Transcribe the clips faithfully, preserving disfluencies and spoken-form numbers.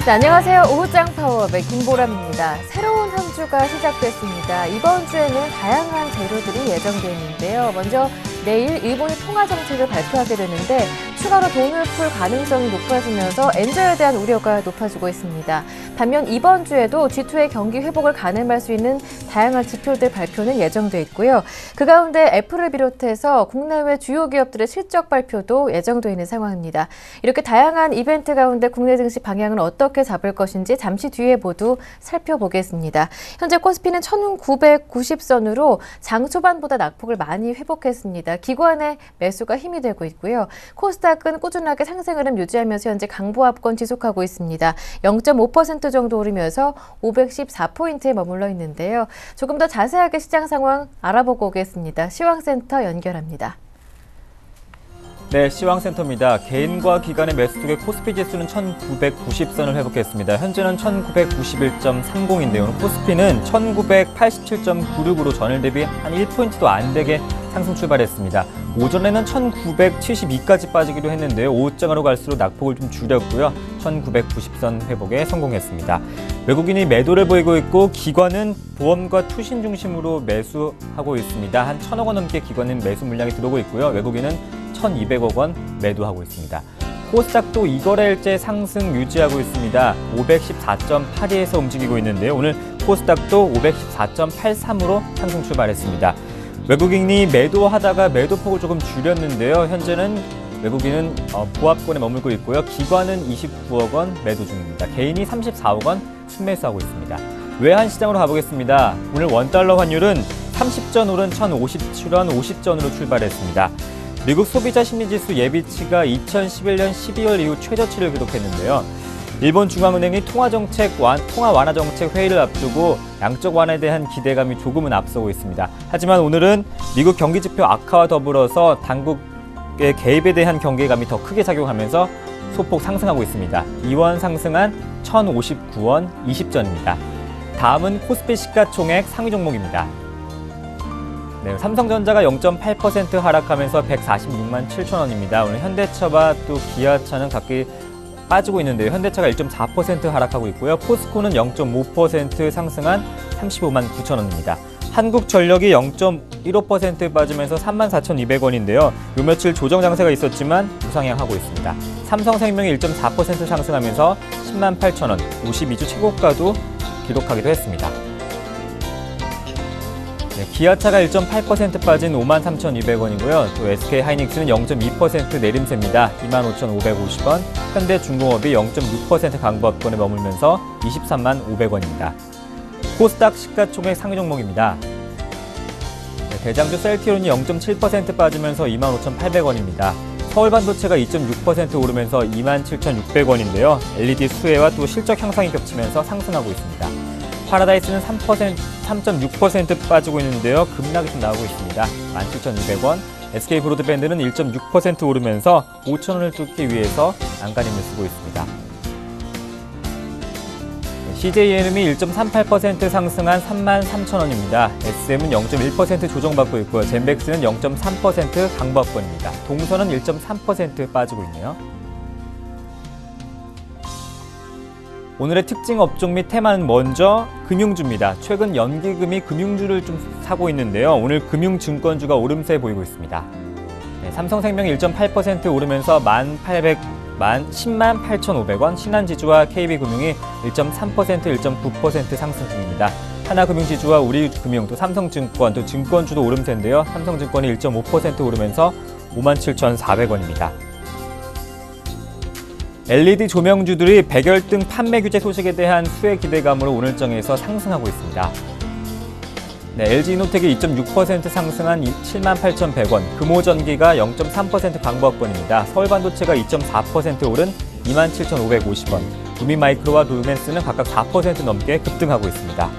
네, 안녕하세요. 오후장 파워업의 김보람입니다. 새로운 한 주가 시작됐습니다. 이번 주에는 다양한 재료들이 예정되어 있는데요. 먼저 내일 일본이 통화 정책을 발표하게 되는데 추가로 돈을 풀 가능성이 높아지면서 엔저에 대한 우려가 높아지고 있습니다. 반면 이번 주에도 지 투의 경기 회복을 가늠할 수 있는 다양한 지표들 발표는 예정돼 있고요. 그 가운데 애플을 비롯해서 국내외 주요 기업들의 실적 발표도 예정돼 있는 상황입니다. 이렇게 다양한 이벤트 가운데 국내 증시 방향은 어떻게 잡을 것인지 잠시 뒤에 모두 살펴보겠습니다. 현재 코스피는 천구백구십 선으로 장 초반보다 낙폭을 많이 회복했습니다. 기관의 매수가 힘이 되고 있고요. 코스닥은 꾸준하게 상승 흐름 유지하면서 현재 강보합권 지속하고 있습니다. 영 점 오 퍼센트 정도 오르면서 오백십사 포인트에 머물러 있는데요. 조금 더 자세하게 시장 상황 알아보고 오겠습니다. 시황센터 연결합니다. 네, 시황센터입니다. 개인과 기관의 매수 속에 코스피 지수는 천구백구십 선을 회복했습니다. 현재는 천구백구십일 점 삼공인데요. 오늘 코스피는 천구백팔십칠 점 구육으로 전일 대비 한 일 포인트도 안 되게 상승 출발했습니다. 오전에는 천구백칠십이까지 빠지기도 했는데요. 오후장으로 갈수록 낙폭을 좀 줄였고요. 천구백구십 선 회복에 성공했습니다. 외국인이 매도를 보이고 있고 기관은 보험과 투신 중심으로 매수하고 있습니다. 한 천억 원 넘게 기관은 매수 물량이 들어오고 있고요. 외국인은 천이백억 원 매도하고 있습니다. 코스닥도 이 거래일째 상승 유지하고 있습니다. 오백십사 점 팔이에서 움직이고 있는데요. 오늘 코스닥도 오백십사 점 팔삼으로 상승 출발했습니다. 외국인이 매도하다가 매도폭을 조금 줄였는데요. 현재는 외국인은 보합권에 머물고 있고요. 기관은 이십구억 원 매도 중입니다. 개인이 삼십사억 원 순매수하고 있습니다. 외환시장으로 가보겠습니다. 오늘 원달러 환율은 삼십 전 오른 천오십칠 원 오십 전으로 출발했습니다. 미국 소비자 심리지수 예비치가 이천십일 년 십이월 이후 최저치를 기록했는데요. 일본 중앙은행이 통화정책 완, 통화 완화 정책 회의를 앞두고 양적 완화에 대한 기대감이 조금은 앞서고 있습니다. 하지만 오늘은 미국 경기지표 악화와 더불어서 당국의 개입에 대한 경계감이 더 크게 작용하면서 소폭 상승하고 있습니다. 이 원 상승한 천오십구 원 이십 전입니다. 다음은 코스피 시가총액 상위 종목입니다. 네, 삼성전자가 영 점 팔 퍼센트 하락하면서 백사십육만 칠천 원입니다. 오늘 현대차와 또 기아차는 각기 빠지고 있는데요. 현대차가 일 점 사 퍼센트 하락하고 있고요. 포스코는 영 점 오 퍼센트 상승한 삼십오만 구천 원입니다. 한국전력이 영 점 일오 퍼센트 빠지면서 삼만 사천이백 원인데요. 요 며칠 조정 장세가 있었지만 우상향하고 있습니다. 삼성생명이 일 점 사 퍼센트 상승하면서 십만 팔천 원, 오십이 주 최고가도 기록하기도 했습니다. 네, 기아차가 일 점 팔 퍼센트 빠진 오만 삼천이백 원이고요. 또 에스케이하이닉스는 영 점 이 퍼센트 내림세입니다. 이만 오천오백오십 원. 현대중공업이 영 점 육 퍼센트 강보합권에 머물면서 이십삼만 오백 원입니다. 코스닥 시가총액 상위 종목입니다. 네, 대장주 셀트리온이 영 점 칠 퍼센트 빠지면서 이만 오천팔백 원입니다. 서울반도체가 이 점 육 퍼센트 오르면서 이만 칠천육백 원인데요. 엘이디 수혜와 또 실적 향상이 겹치면서 상승하고 있습니다. 파라다이스는 삼 퍼센트, 삼 점 육 퍼센트 빠지고 있는데요. 급락이 좀 나오고 있습니다. 만 칠천이백 원. 에스케이브로드밴드는 일 점 육 퍼센트 오르면서 오천 원을 뚫기 위해서 안간힘을 쓰고 있습니다. 씨제이에ヌ이 일 점 삼팔 퍼센트 상승한 삼만 삼천 원입니다. 에스엠은 영 점 일 퍼센트 조정받고 있고요. 젠백스는 영 점 삼 퍼센트 강보합권입니다. 동선은 일 점 삼 퍼센트 빠지고 있네요. 오늘의 특징 업종 및 테마는 먼저 금융주입니다. 최근 연기금이 금융주를 좀 사고 있는데요. 오늘 금융증권주가 오름세 보이고 있습니다. 네, 삼성생명이 일 점 팔 퍼센트 오르면서 만 팔백, 만 십만 팔천오백 원, 신한지주와 케이비금융이 일 점 삼 퍼센트, 일 점 구 퍼센트 상승 중입니다. 하나금융지주와 우리금융, 또 삼성증권, 또 증권주도 오름세인데요. 삼성증권이 일 점 오 퍼센트 오르면서 오만 칠천사백 원입니다. 엘이디 조명주들이 백열등 판매 규제 소식에 대한 수혜 기대감으로 오늘장에서 상승하고 있습니다. 네, 엘지이노텍이 이 점 육 퍼센트 상승한 칠만 팔천백 원, 금호전기가 영 점 삼 퍼센트 강보합권입니다. 서울반도체가 이 점 사 퍼센트 오른 이만 칠천오백오십 원, 루미마이크로와 루멘스는 각각 사 퍼센트 넘게 급등하고 있습니다.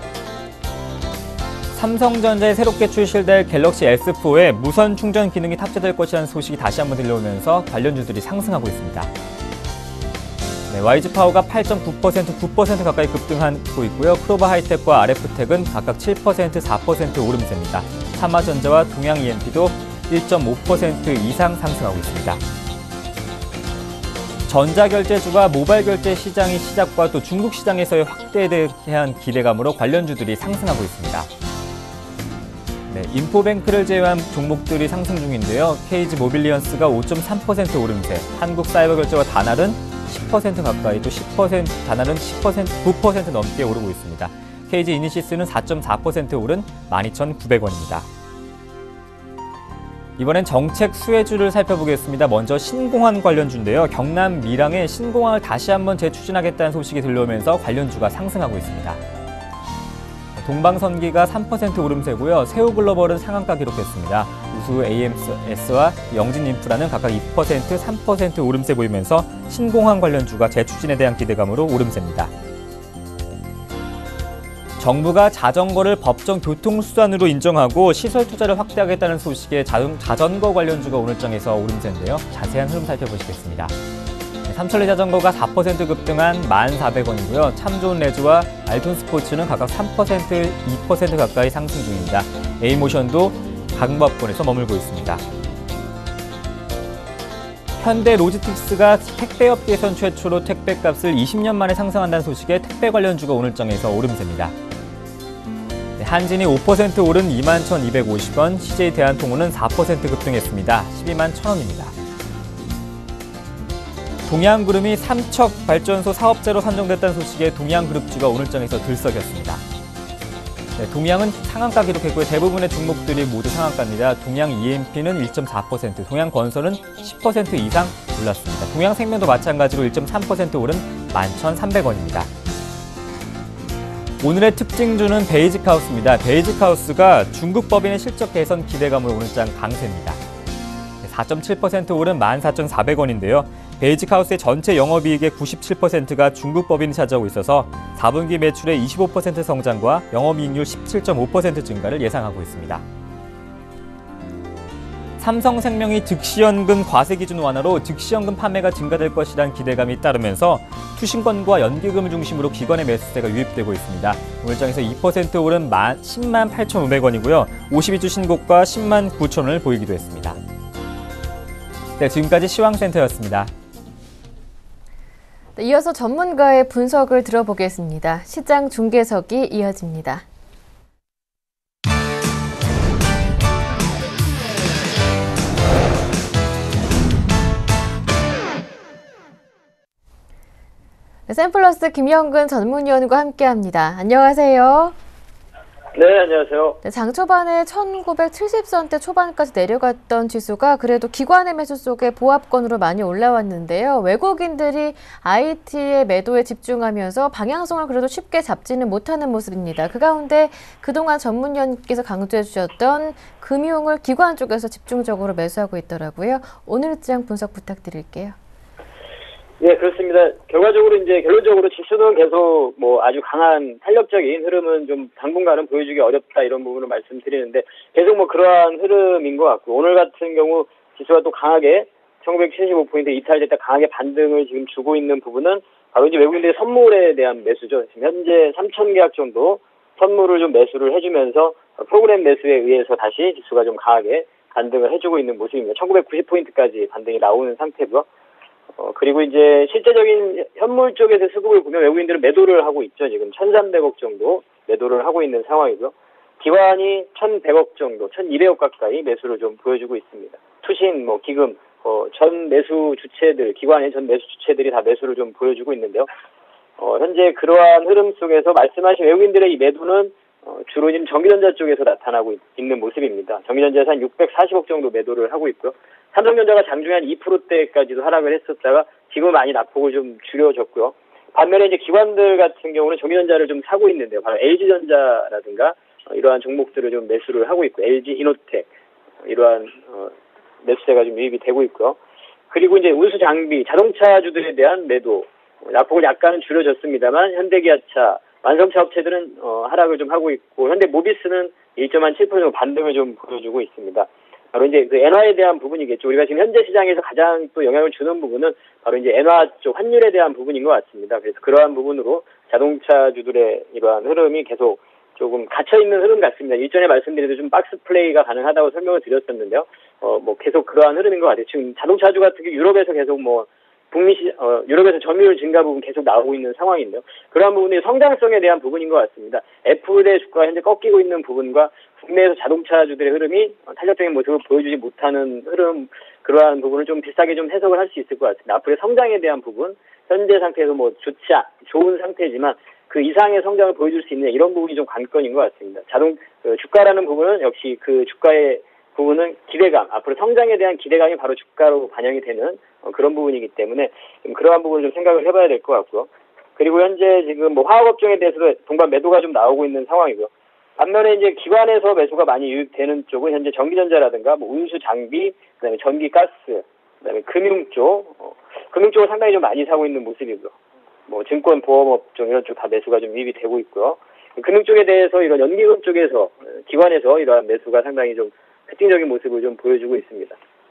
삼성전자에 새롭게 출시될 갤럭시 에스 포에 무선 충전 기능이 탑재될 것이라는 소식이 다시 한번 들려오면서 관련주들이 상승하고 있습니다. 네, 와이즈파워가 팔 점 구 퍼센트, 구 퍼센트 가까이 급등하고 있고요. 크로바하이텍과 아르에프텍은 각각 칠 퍼센트, 사 퍼센트 오름세입니다. 삼화전자와 동양이엠피도 일 점 오 퍼센트 이상 상승하고 있습니다. 전자결제주가 모바일 결제 시장의 시작과 또 중국 시장에서의 확대에 대한 기대감으로 관련주들이 상승하고 있습니다. 네, 인포뱅크를 제외한 종목들이 상승 중인데요. 케이지 모빌리언스가 오 점 삼 퍼센트 오름세, 한국사이버결제와 다날은 십 퍼센트 가까이, 또 십 퍼센트, 다날은 십 퍼센트, 구 퍼센트 넘게 오르고 있습니다. 케이지 이니시스는 사 점 사 퍼센트 오른 만 이천구백 원입니다. 이번엔 정책 수혜주를 살펴보겠습니다. 먼저 신공항 관련주인데요. 경남 밀양에 신공항을 다시 한번 재추진하겠다는 소식이 들려오면서 관련주가 상승하고 있습니다. 동방선기가 삼 퍼센트 오름세고요. 세우글로벌은 상한가 기록했습니다. 우수 에이엠에스와 영진인프라는 각각 이 퍼센트, 삼 퍼센트 오름세 보이면서 신공항 관련주가 재추진에 대한 기대감으로 오름세입니다. 정부가 자전거를 법정 교통수단으로 인정하고 시설 투자를 확대하겠다는 소식에 자전, 자전거 관련주가 오늘장에서 오름세인데요. 자세한 흐름 살펴보시겠습니다. 삼천리 자전거가 사 퍼센트 급등한 만 사백 원이고요. 참 좋은 레즈와 알톤 스포츠는 각각 삼 퍼센트, 이 퍼센트 가까이 상승 중입니다. A모션도 강보합권에서 머물고 있습니다. 현대 로지스틱스가 택배업계에선 최초로 택배값을 이십 년 만에 상승한다는 소식에 택배 관련주가 오늘장에서 오름세입니다. 한진이 오 퍼센트 오른 이만 천이백오십 원, 씨제이 대한통운은 사 퍼센트 급등했습니다. 십이만 천 원입니다. 동양그룹이 삼척 발전소 사업자로 선정됐다는 소식에 동양그룹주가 오늘장에서 들썩였습니다. 네, 동양은 상한가 기록했고요. 대부분의 종목들이 모두 상한가입니다. 동양 이엠피는 일 점 사 퍼센트, 동양건설은 십 퍼센트 이상 올랐습니다. 동양생명도 마찬가지로 일 점 삼 퍼센트 오른 만 천삼백 원입니다. 오늘의 특징주는 베이직하우스입니다. 베이직하우스가 중국 법인의 실적 개선 기대감으로 오늘장 강세입니다. 사 점 칠 퍼센트 오른 만 사천사백 원인데요. 베이직하우스의 전체 영업이익의 구십칠 퍼센트가 중국 법인이 차지하고 있어서 사 분기 매출의 이십오 퍼센트 성장과 영업이익률 십칠 점 오 퍼센트 증가를 예상하고 있습니다. 삼성생명이 득시연금 과세 기준 완화로 득시연금 판매가 증가될 것이라는 기대감이 따르면서 투신권과 연기금을 중심으로 기관의 매수세가 유입되고 있습니다. 오늘장에서 이 퍼센트 오른 십만 팔천오백 원이고요. 오십이 주 신고가 십만 구천 원을 보이기도 했습니다. 네, 지금까지 시황센터였습니다. 네, 이어서 전문가의 분석을 들어보겠습니다. 시장 중계석이 이어집니다. 네, 샘플러스 김영근 전문위원과 함께합니다. 안녕하세요. 네, 안녕하세요. 네, 장 초반에 천구백칠십 선대 초반까지 내려갔던 지수가 그래도 기관의 매수 속에 보합권으로 많이 올라왔는데요. 외국인들이 아이티의 매도에 집중하면서 방향성을 그래도 쉽게 잡지는 못하는 모습입니다. 그 가운데 그동안 전문위원께서 강조해 주셨던 금융을 기관 쪽에서 집중적으로 매수하고 있더라고요. 오늘 시장 분석 부탁드릴게요. 네, 그렇습니다. 결과적으로 이제 결론적으로 지수는 계속 뭐 아주 강한 탄력적인 흐름은 좀 당분간은 보여주기 어렵다 이런 부분을 말씀드리는데 계속 뭐 그러한 흐름인 것 같고 오늘 같은 경우 지수가 또 강하게 천구백칠십오 포인트 이탈됐다 강하게 반등을 지금 주고 있는 부분은 바로 이제 외국인들의 선물에 대한 매수죠. 지금 현재 삼천 계약 정도 선물을 좀 매수를 해주면서 프로그램 매수에 의해서 다시 지수가 좀 강하게 반등을 해주고 있는 모습입니다. 천구백구십 포인트까지 반등이 나오는 상태고요. 어, 그리고 이제 실제적인 현물 쪽에서 수급을 보면 외국인들은 매도를 하고 있죠. 지금 천삼백억 정도 매도를 하고 있는 상황이고요. 기관이 천백억 정도, 천이백억 가까이 매수를 좀 보여주고 있습니다. 투신, 뭐, 기금, 어, 전 매수 주체들, 기관의 전 매수 주체들이 다 매수를 좀 보여주고 있는데요. 어, 현재 그러한 흐름 속에서 말씀하신 외국인들의 이 매도는 어, 주로 지금 전기전자 쪽에서 나타나고 있, 있는 모습입니다. 전기전자에서 한 육백사십억 정도 매도를 하고 있고요. 삼성전자가 장중에 한 이 퍼센트대까지도 하락을 했었다가 지금 많이 낙폭을 좀 줄여졌고요. 반면에 이제 기관들 같은 경우는 전기전자를 좀 사고 있는데요. 바로 엘지전자라든가 어, 이러한 종목들을 좀 매수를 하고 있고 엘지이노텍 어, 이러한 어, 매수세가 좀 유입이 되고 있고요. 그리고 이제 운수 장비, 자동차주들에 대한 매도 낙폭을 약간은 줄여졌습니다만 현대기아차, 완성차 업체들은 어, 하락을 좀 하고 있고 현대모비스는 일 점 칠 퍼센트 반등을 좀 보여주고 있습니다. 바로 이제 그 엔화에 대한 부분이겠죠. 우리가 지금 현재 시장에서 가장 또 영향을 주는 부분은 바로 이제 엔화 쪽 환율에 대한 부분인 것 같습니다. 그래서 그러한 부분으로 자동차주들의 이러한 흐름이 계속 조금 갇혀있는 흐름 같습니다. 일전에 말씀드린 좀 박스 플레이가 가능하다고 설명을 드렸었는데요. 어, 뭐 계속 그러한 흐름인 것 같아요. 지금 자동차주 같은 경우 유럽에서 계속 뭐 북미 시, 어, 유럽에서 점유율 증가 부분 계속 나오고 있는 상황인데요. 그러한 부분이 성장성에 대한 부분인 것 같습니다. 애플의 주가가 현재 꺾이고 있는 부분과 국내에서 자동차주들의 흐름이 탄력적인 모습을 보여주지 못하는 흐름, 그러한 부분을 좀 비슷하게 좀 해석을 할 수 있을 것 같습니다. 앞으로의 성장에 대한 부분, 현재 상태에서 뭐 좋지, 않, 좋은 상태지만 그 이상의 성장을 보여줄 수 있는 이런 부분이 좀 관건인 것 같습니다. 자동, 그 주가라는 부분은 역시 그 주가의 부분은 기대감, 앞으로 성장에 대한 기대감이 바로 주가로 반영이 되는 어, 그런 부분이기 때문에 좀 그러한 부분을 좀 생각을 해봐야 될 것 같고요. 그리고 현재 지금 뭐 화학업종에 대해서도 동반 매도가 좀 나오고 있는 상황이고요. 반면에 이제 기관에서 매수가 많이 유입되는 쪽은 현재 전기전자라든가 뭐 운수 장비, 그다음에 전기 가스, 그다음에 금융 쪽, 어, 금융 쪽을 상당히 좀 많이 사고 있는 모습이고요. 뭐 증권 보험업종 이런 쪽 다 매수가 좀 유입이 되고 있고요. 금융 쪽에 대해서 이런 연기금 쪽에서 기관에서 이러한 매수가 상당히 좀 특징적인 모습을 좀 보여주고 있습니다.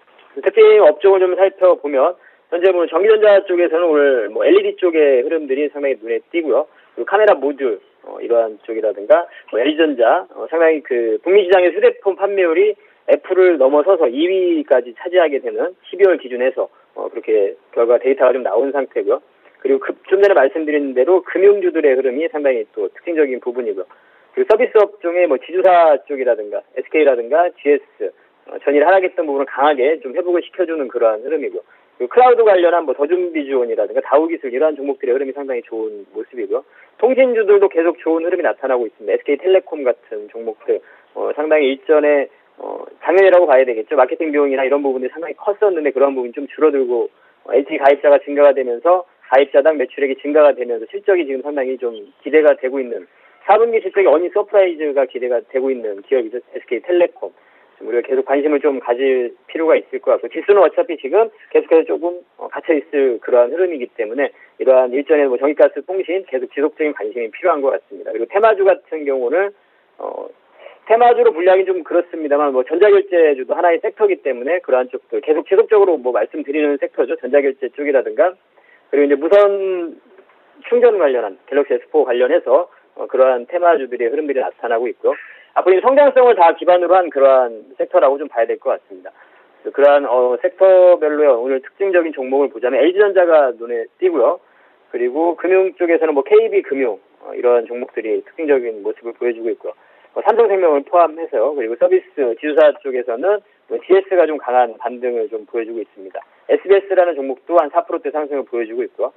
특징 업종을 좀 살펴보면 현재 뭐 전기전자 쪽에서는 오늘 뭐 엘이디 쪽의 흐름들이 상당히 눈에 띄고요. 그리고 카메라 모듈 어, 이러한 쪽이라든가 뭐 엘지전자 어, 상당히 그 북미 시장의 휴대폰 판매율이 애플을 넘어서서 이 위까지 차지하게 되는 십이월 기준에서 어, 그렇게 결과 데이터가 좀 나온 상태고요. 그리고 그, 좀 전에 말씀드린 대로 금융주들의 흐름이 상당히 또 특징적인 부분이고요. 그리고 서비스 업종의 뭐 지주사 쪽이라든가 에스케이라든가 지에스 어, 전일 하락했던 부분을 강하게 좀 회복을 시켜주는 그러한 흐름이고요. 그리고 클라우드 관련한 뭐 더준비주온이라든가 다우기술 이러한 종목들의 흐름이 상당히 좋은 모습이고요. 통신주들도 계속 좋은 흐름이 나타나고 있습니다. 에스케이텔레콤 같은 종목들 어, 상당히 일전에 어, 작년이라고 봐야 되겠죠. 마케팅 비용이나 이런 부분들이 상당히 컸었는데 그런 부분이 좀 줄어들고 어, 엘티이 가입자가 증가가 되면서 가입자당 매출액이 증가가 되면서 실적이 지금 상당히 좀 기대가 되고 있는 사 분기 실적이 어닝 서프라이즈가 기대가 되고 있는 기업이죠. 에스케이텔레콤. 우리가 계속 관심을 좀 가질 필요가 있을 것 같고 지수는 어차피 지금 계속해서 조금 갇혀 있을 그러한 흐름이기 때문에 이러한 일전에 뭐 전기가스 통신 계속 지속적인 관심이 필요한 것 같습니다. 그리고 테마주 같은 경우는 어 테마주로 분류하기 좀 그렇습니다만 뭐 전자결제주도 하나의 섹터이기 때문에 그러한 쪽들 계속 지속적으로 뭐 말씀드리는 섹터죠. 전자결제 쪽이라든가 그리고 이제 무선 충전 관련한 갤럭시 에스 사 관련해서 어, 그러한 테마주들의 흐름들이 나타나고 있고요. 앞으로 성장성을 다 기반으로 한 그러한 섹터라고 좀 봐야 될 것 같습니다. 그러한 어, 섹터별로의 오늘 특징적인 종목을 보자면 엘지전자가 눈에 띄고요. 그리고 금융 쪽에서는 뭐 케이비금융 어, 이러한 종목들이 특징적인 모습을 보여주고 있고요. 어, 삼성생명을 포함해서요. 그리고 서비스 지주사 쪽에서는 뭐 지에스가 좀 강한 반등을 좀 보여주고 있습니다. 에스비에스라는 종목도 한 사 퍼센트대 상승을 보여주고 있고요.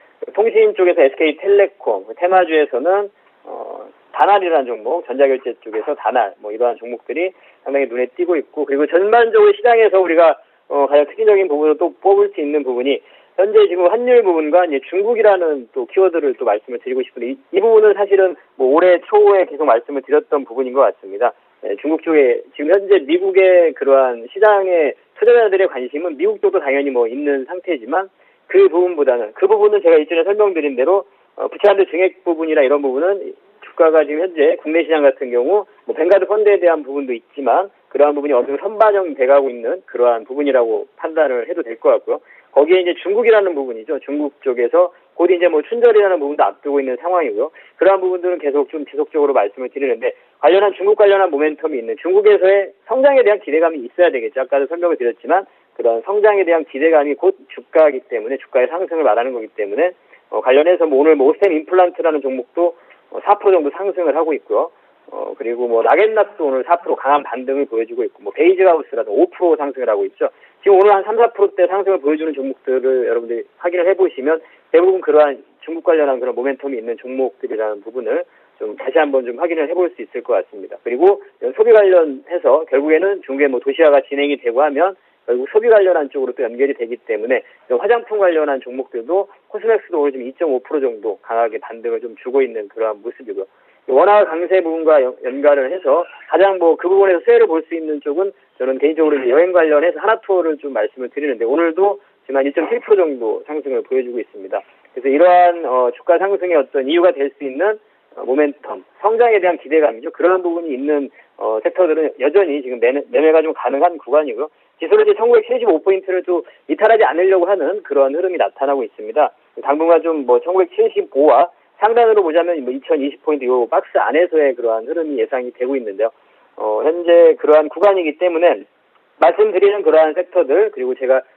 통신 쪽에서 에스케이텔레콤, 테마주에서는 어, 다날이라는 종목, 전자결제 쪽에서 다날, 뭐 이러한 종목들이 상당히 눈에 띄고 있고, 그리고 전반적으로 시장에서 우리가 어, 가장 특징적인 부분으로 또 뽑을 수 있는 부분이 현재 지금 환율 부분과 이제 중국이라는 또 키워드를 또 말씀을 드리고 싶은데 이, 이 부분은 사실은 뭐 올해 초에 계속 말씀을 드렸던 부분인 것 같습니다. 네, 중국 쪽에 지금 현재 미국의 그러한 시장의 투자자들의 관심은 미국 쪽도 당연히 뭐 있는 상태지만 그 부분보다는 그 부분은 제가 이전에 설명드린 대로 어, 부채한대 증액 부분이나 이런 부분은 주가가 지금 현재 국내 시장 같은 경우 뭐 뱅가드 펀드에 대한 부분도 있지만 그러한 부분이 어느 정도 선반영 돼가고 있는 그러한 부분이라고 판단을 해도 될 것 같고요. 거기에 이제 중국이라는 부분이죠. 중국 쪽에서 곧 이제 뭐 춘절이라는 부분도 앞두고 있는 상황이고요. 그러한 부분들은 계속 좀 지속적으로 말씀을 드리는데 관련한 중국 관련한 모멘텀이 있는 중국에서의 성장에 대한 기대감이 있어야 되겠죠. 아까도 설명을 드렸지만 그런 성장에 대한 기대감이 곧 주가이기 때문에 주가의 상승을 말하는 거기 때문에 어, 관련해서 뭐 오늘 뭐 오스템 임플란트라는 종목도 어, 사 퍼센트 정도 상승을 하고 있고요. 어, 그리고 뭐 락앤락도 오늘 사 퍼센트 강한 반등을 보여주고 있고 뭐 베이지하우스라도 오 퍼센트 상승을 하고 있죠. 지금 오늘 한 삼, 사 퍼센트대 상승을 보여주는 종목들을 여러분들이 확인을 해보시면 대부분 그러한 중국 관련한 그런 모멘텀이 있는 종목들이라는 부분을 좀 다시 한번 좀 확인을 해볼 수 있을 것 같습니다. 그리고 소비 관련해서 결국에는 중국의 뭐 도시화가 진행이 되고 하면 결국 소비 관련한 쪽으로 또 연결이 되기 때문에 화장품 관련한 종목들도 코스맥스도 오늘 좀 이 점 오 퍼센트 정도 강하게 반등을 좀 주고 있는 그러한 모습이고요. 원화 강세 부분과 연관을 해서 가장 뭐 그 부분에서 수혜를 볼 수 있는 쪽은 저는 개인적으로 여행 관련해서 하나투어를 좀 말씀을 드리는데 오늘도 지금 한 일 점 칠 퍼센트 정도 상승을 보여주고 있습니다. 그래서 이러한 어, 주가 상승의 어떤 이유가 될 수 있는 어, 모멘텀, 성장에 대한 기대감이죠. 그런 부분이 있는 어, 섹터들은 여전히 지금 매매, 매매가 좀 가능한 구간이고요. 지수는 이제 천구백칠십오 포인트를 또 이탈하지 않으려고 하는 그런 흐름이 나타나고 있습니다. 당분간 좀 뭐 천구백칠십오와 상단으로 보자면 뭐 이천이십 포인트 요 박스 안에서의 그러한 흐름이 예상이 되고 있는데요. 어, 현재 그러한 구간이기 때문에 말씀드리는 그러한 섹터들 그리고 제가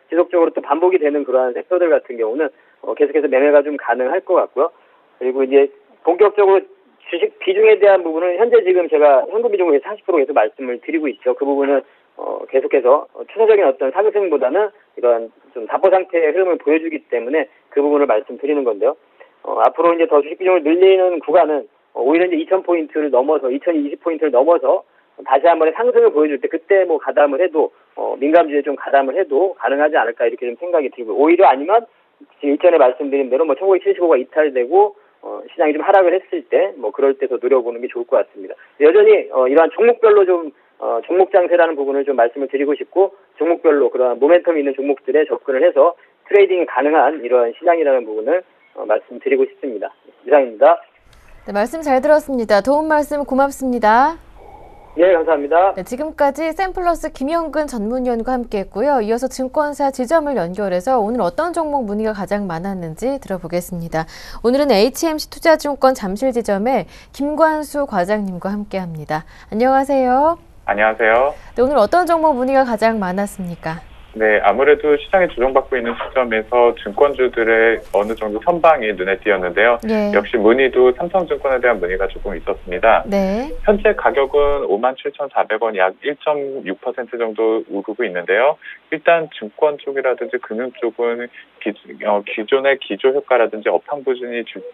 지속적으로 또 반복이 되는 그러한 섹터들 같은 경우는 어, 계속해서 매매가 좀 가능할 것 같고요. 그리고 이제 본격적으로 주식 비중에 대한 부분은 현재 지금 제가 현금 비중에서 사십 퍼센트 계속 말씀을 드리고 있죠. 그 부분은 어, 계속해서 추세적인 어떤 상승보다는 이런 좀 사포 상태의 흐름을 보여주기 때문에 그 부분을 말씀드리는 건데요. 어, 앞으로 이제 더 주식 비중을 늘리는 구간은 어, 오히려 이제 이천 포인트를 넘어서 이천이십 포인트를 넘어서 다시 한번의 상승을 보여줄 때 그때 뭐 가담을 해도 어, 민감주에 좀 가담을 해도 가능하지 않을까 이렇게 좀 생각이 들고 오히려 아니면 지금 이전에 말씀드린 대로 뭐 천구백칠십오가 이탈되고 어, 시장이 좀 하락을 했을 때 뭐 그럴 때 더 노려보는 게 좋을 것 같습니다. 여전히 어, 이러한 종목별로 좀 어, 종목 장세라는 부분을 좀 말씀을 드리고 싶고 종목별로 그런 모멘텀 있는 종목들에 접근을 해서 트레이딩이 가능한 이러한 시장이라는 부분을 어, 말씀드리고 싶습니다. 이상입니다. 네, 말씀 잘 들었습니다. 도움 말씀 고맙습니다. 네, 감사합니다. 네, 지금까지 샘플러스 김영근 전문위원과 함께했고요. 이어서 증권사 지점을 연결해서 오늘 어떤 종목 문의가 가장 많았는지 들어보겠습니다. 오늘은 에이치엠씨 투자증권 잠실 지점의 김관수 과장님과 함께합니다. 안녕하세요. 안녕하세요. 네, 오늘 어떤 종목 문의가 가장 많았습니까? 네, 아무래도 시장에 조정받고 있는 시점에서 증권주들의 어느 정도 선방이 눈에 띄었는데요. 네. 역시 문의도 삼성증권에 대한 문의가 조금 있었습니다. 네. 현재 가격은 오만 칠천사백 원 약 일 점 육 퍼센트 정도 오르고 있는데요. 일단 증권 쪽이라든지 금융 쪽은 기, 어, 기존의 기조 효과라든지 업황 부진이 주,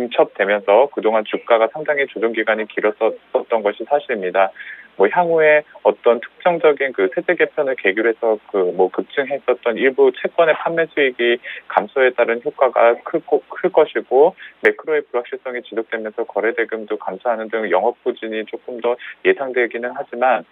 중첩되면서 그동안 주가가 상당히 조정 기간이 길었었던 것이 사실입니다. 뭐 향후에 어떤 특정적인 그 세제 개편을 계기로 해서 그 뭐 급증했었던 일부 채권의 판매 수익이 감소에 따른 효과가 클, 클 것이고 매크로의 불확실성이 지속되면서 거래 대금도 감소하는 등 영업 부진이 조금 더 예상되기는 하지만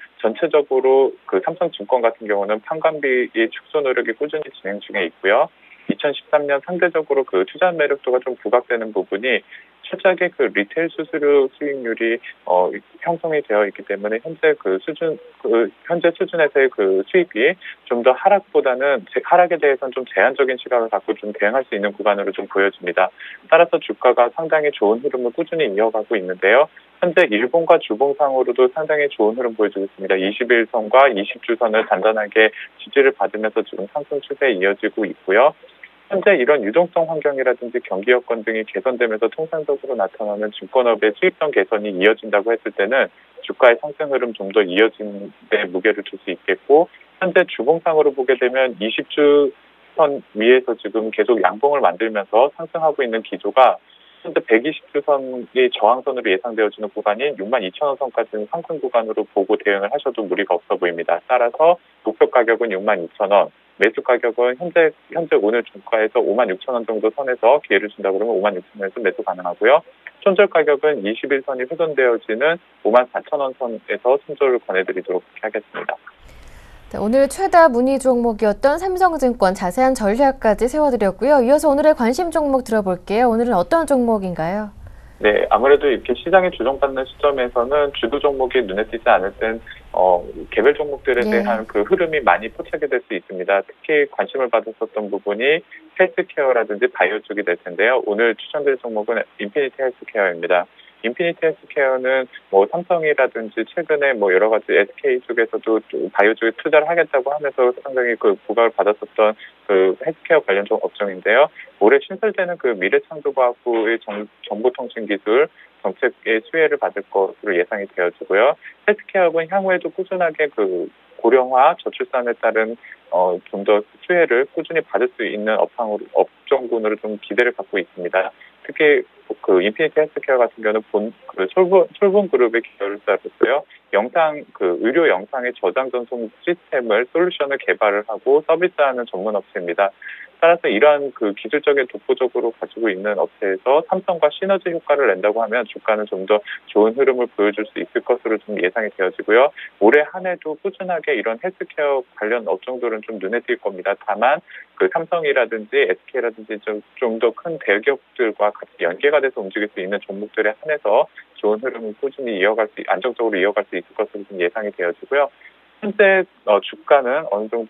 전체적으로 그 삼성증권 같은 경우는 판관비의 축소 노력이 꾸준히 진행 중에 있고요. 이천십삼 년 상대적으로 그 투자 매력도가 좀 부각되는 부분이 철저하게 그 리테일 수수료 수익률이 어, 형성이 되어 있기 때문에 현재 그 수준 그 현재 수준에서의 그 수익이 좀 더 하락보다는 하락에 대해서는 좀 제한적인 시각을 갖고 좀 대응할 수 있는 구간으로 좀 보여집니다. 따라서 주가가 상당히 좋은 흐름을 꾸준히 이어가고 있는데요. 현재 일봉과 주봉상으로도 상당히 좋은 흐름 보여주고 있습니다. 이십 일 선과 이십 주 선을 단단하게 지지를 받으면서 지금 상승 추세에 이어지고 있고요. 현재 이런 유동성 환경이라든지 경기 여건 등이 개선되면서 통상적으로 나타나는 증권업의 수익성 개선이 이어진다고 했을 때는 주가의 상승 흐름 좀 더 이어진 데 무게를 둘 수 있겠고 현재 주봉상으로 보게 되면 이십 주 선 위에서 지금 계속 양봉을 만들면서 상승하고 있는 기조가 현재 백이십 주 선이 저항선으로 예상되어지는 구간인 육만 이천 원 선까지는 상승 구간으로 보고 대응을 하셔도 무리가 없어 보입니다. 따라서 목표 가격은 육만 이천 원, 매수 가격은 현재 현재 오늘 주가에서 오만 육천 원 정도 선에서 기회를 준다 그러면 오만 육천 원에서 매수 가능하고요. 손절 가격은 이십 일 선이 훼손되어지는 오만 사천 원 선에서 손절을 권해드리도록 하겠습니다. 네, 오늘 최다 문의 종목이었던 삼성증권 자세한 전략까지 세워드렸고요. 이어서 오늘의 관심 종목 들어볼게요. 오늘은 어떤 종목인가요? 네, 아무래도 이렇게 시장에 조정받는 시점에서는 주도 종목이 눈에 띄지 않을 땐 어, 개별 종목들에 예. 대한 그 흐름이 많이 포착이 될 수 있습니다. 특히 관심을 받았었던 부분이 헬스케어라든지 바이오 쪽이 될 텐데요. 오늘 추천드릴 종목은 인피니티 헬스케어입니다. 인피니티 헬스케어는 뭐 삼성이라든지 최근에 뭐 여러 가지 에스케이 쪽에서도 바이오 쪽에 투자를 하겠다고 하면서 상당히 그 부각을 받았었던 그 헬스케어 관련 업종인데요. 올해 신설되는 그 미래창조과학부의 정, 정보통신기술 정책의 수혜를 받을 것으로 예상이 되어지고요. 헬스케어는 향후에도 꾸준하게 그 고령화, 저출산에 따른 어, 좀 더 수혜를 꾸준히 받을 수 있는 업황으로, 업종군으로 좀 기대를 갖고 있습니다. 특히 그 인피니티 헬스케어 같은 경우는 본, 그 솔본, 솔본 그룹의 계열사로서요. 영상, 그 의료 영상의 저장 전송 시스템을, 솔루션을 개발을 하고 서비스하는 전문 업체입니다. 따라서 이러한 그 기술적인 독보적으로 가지고 있는 업체에서 삼성과 시너지 효과를 낸다고 하면 주가는 좀 더 좋은 흐름을 보여줄 수 있을 것으로 좀 예상이 되어지고요. 올해 한 해도 꾸준하게 이런 헬스케어 관련 업종들은 좀 눈에 띌 겁니다. 다만 그 삼성이라든지 에스케이라든지 좀 좀 더 큰 대기업들과 같이 연계가 돼서 움직일 수 있는 종목들에 한해서 좋은 흐름을 꾸준히 이어갈 수, 안정적으로 이어갈 수 있을 것으로 좀 예상이 되어지고요. 현재 어, 주가는 어느 정도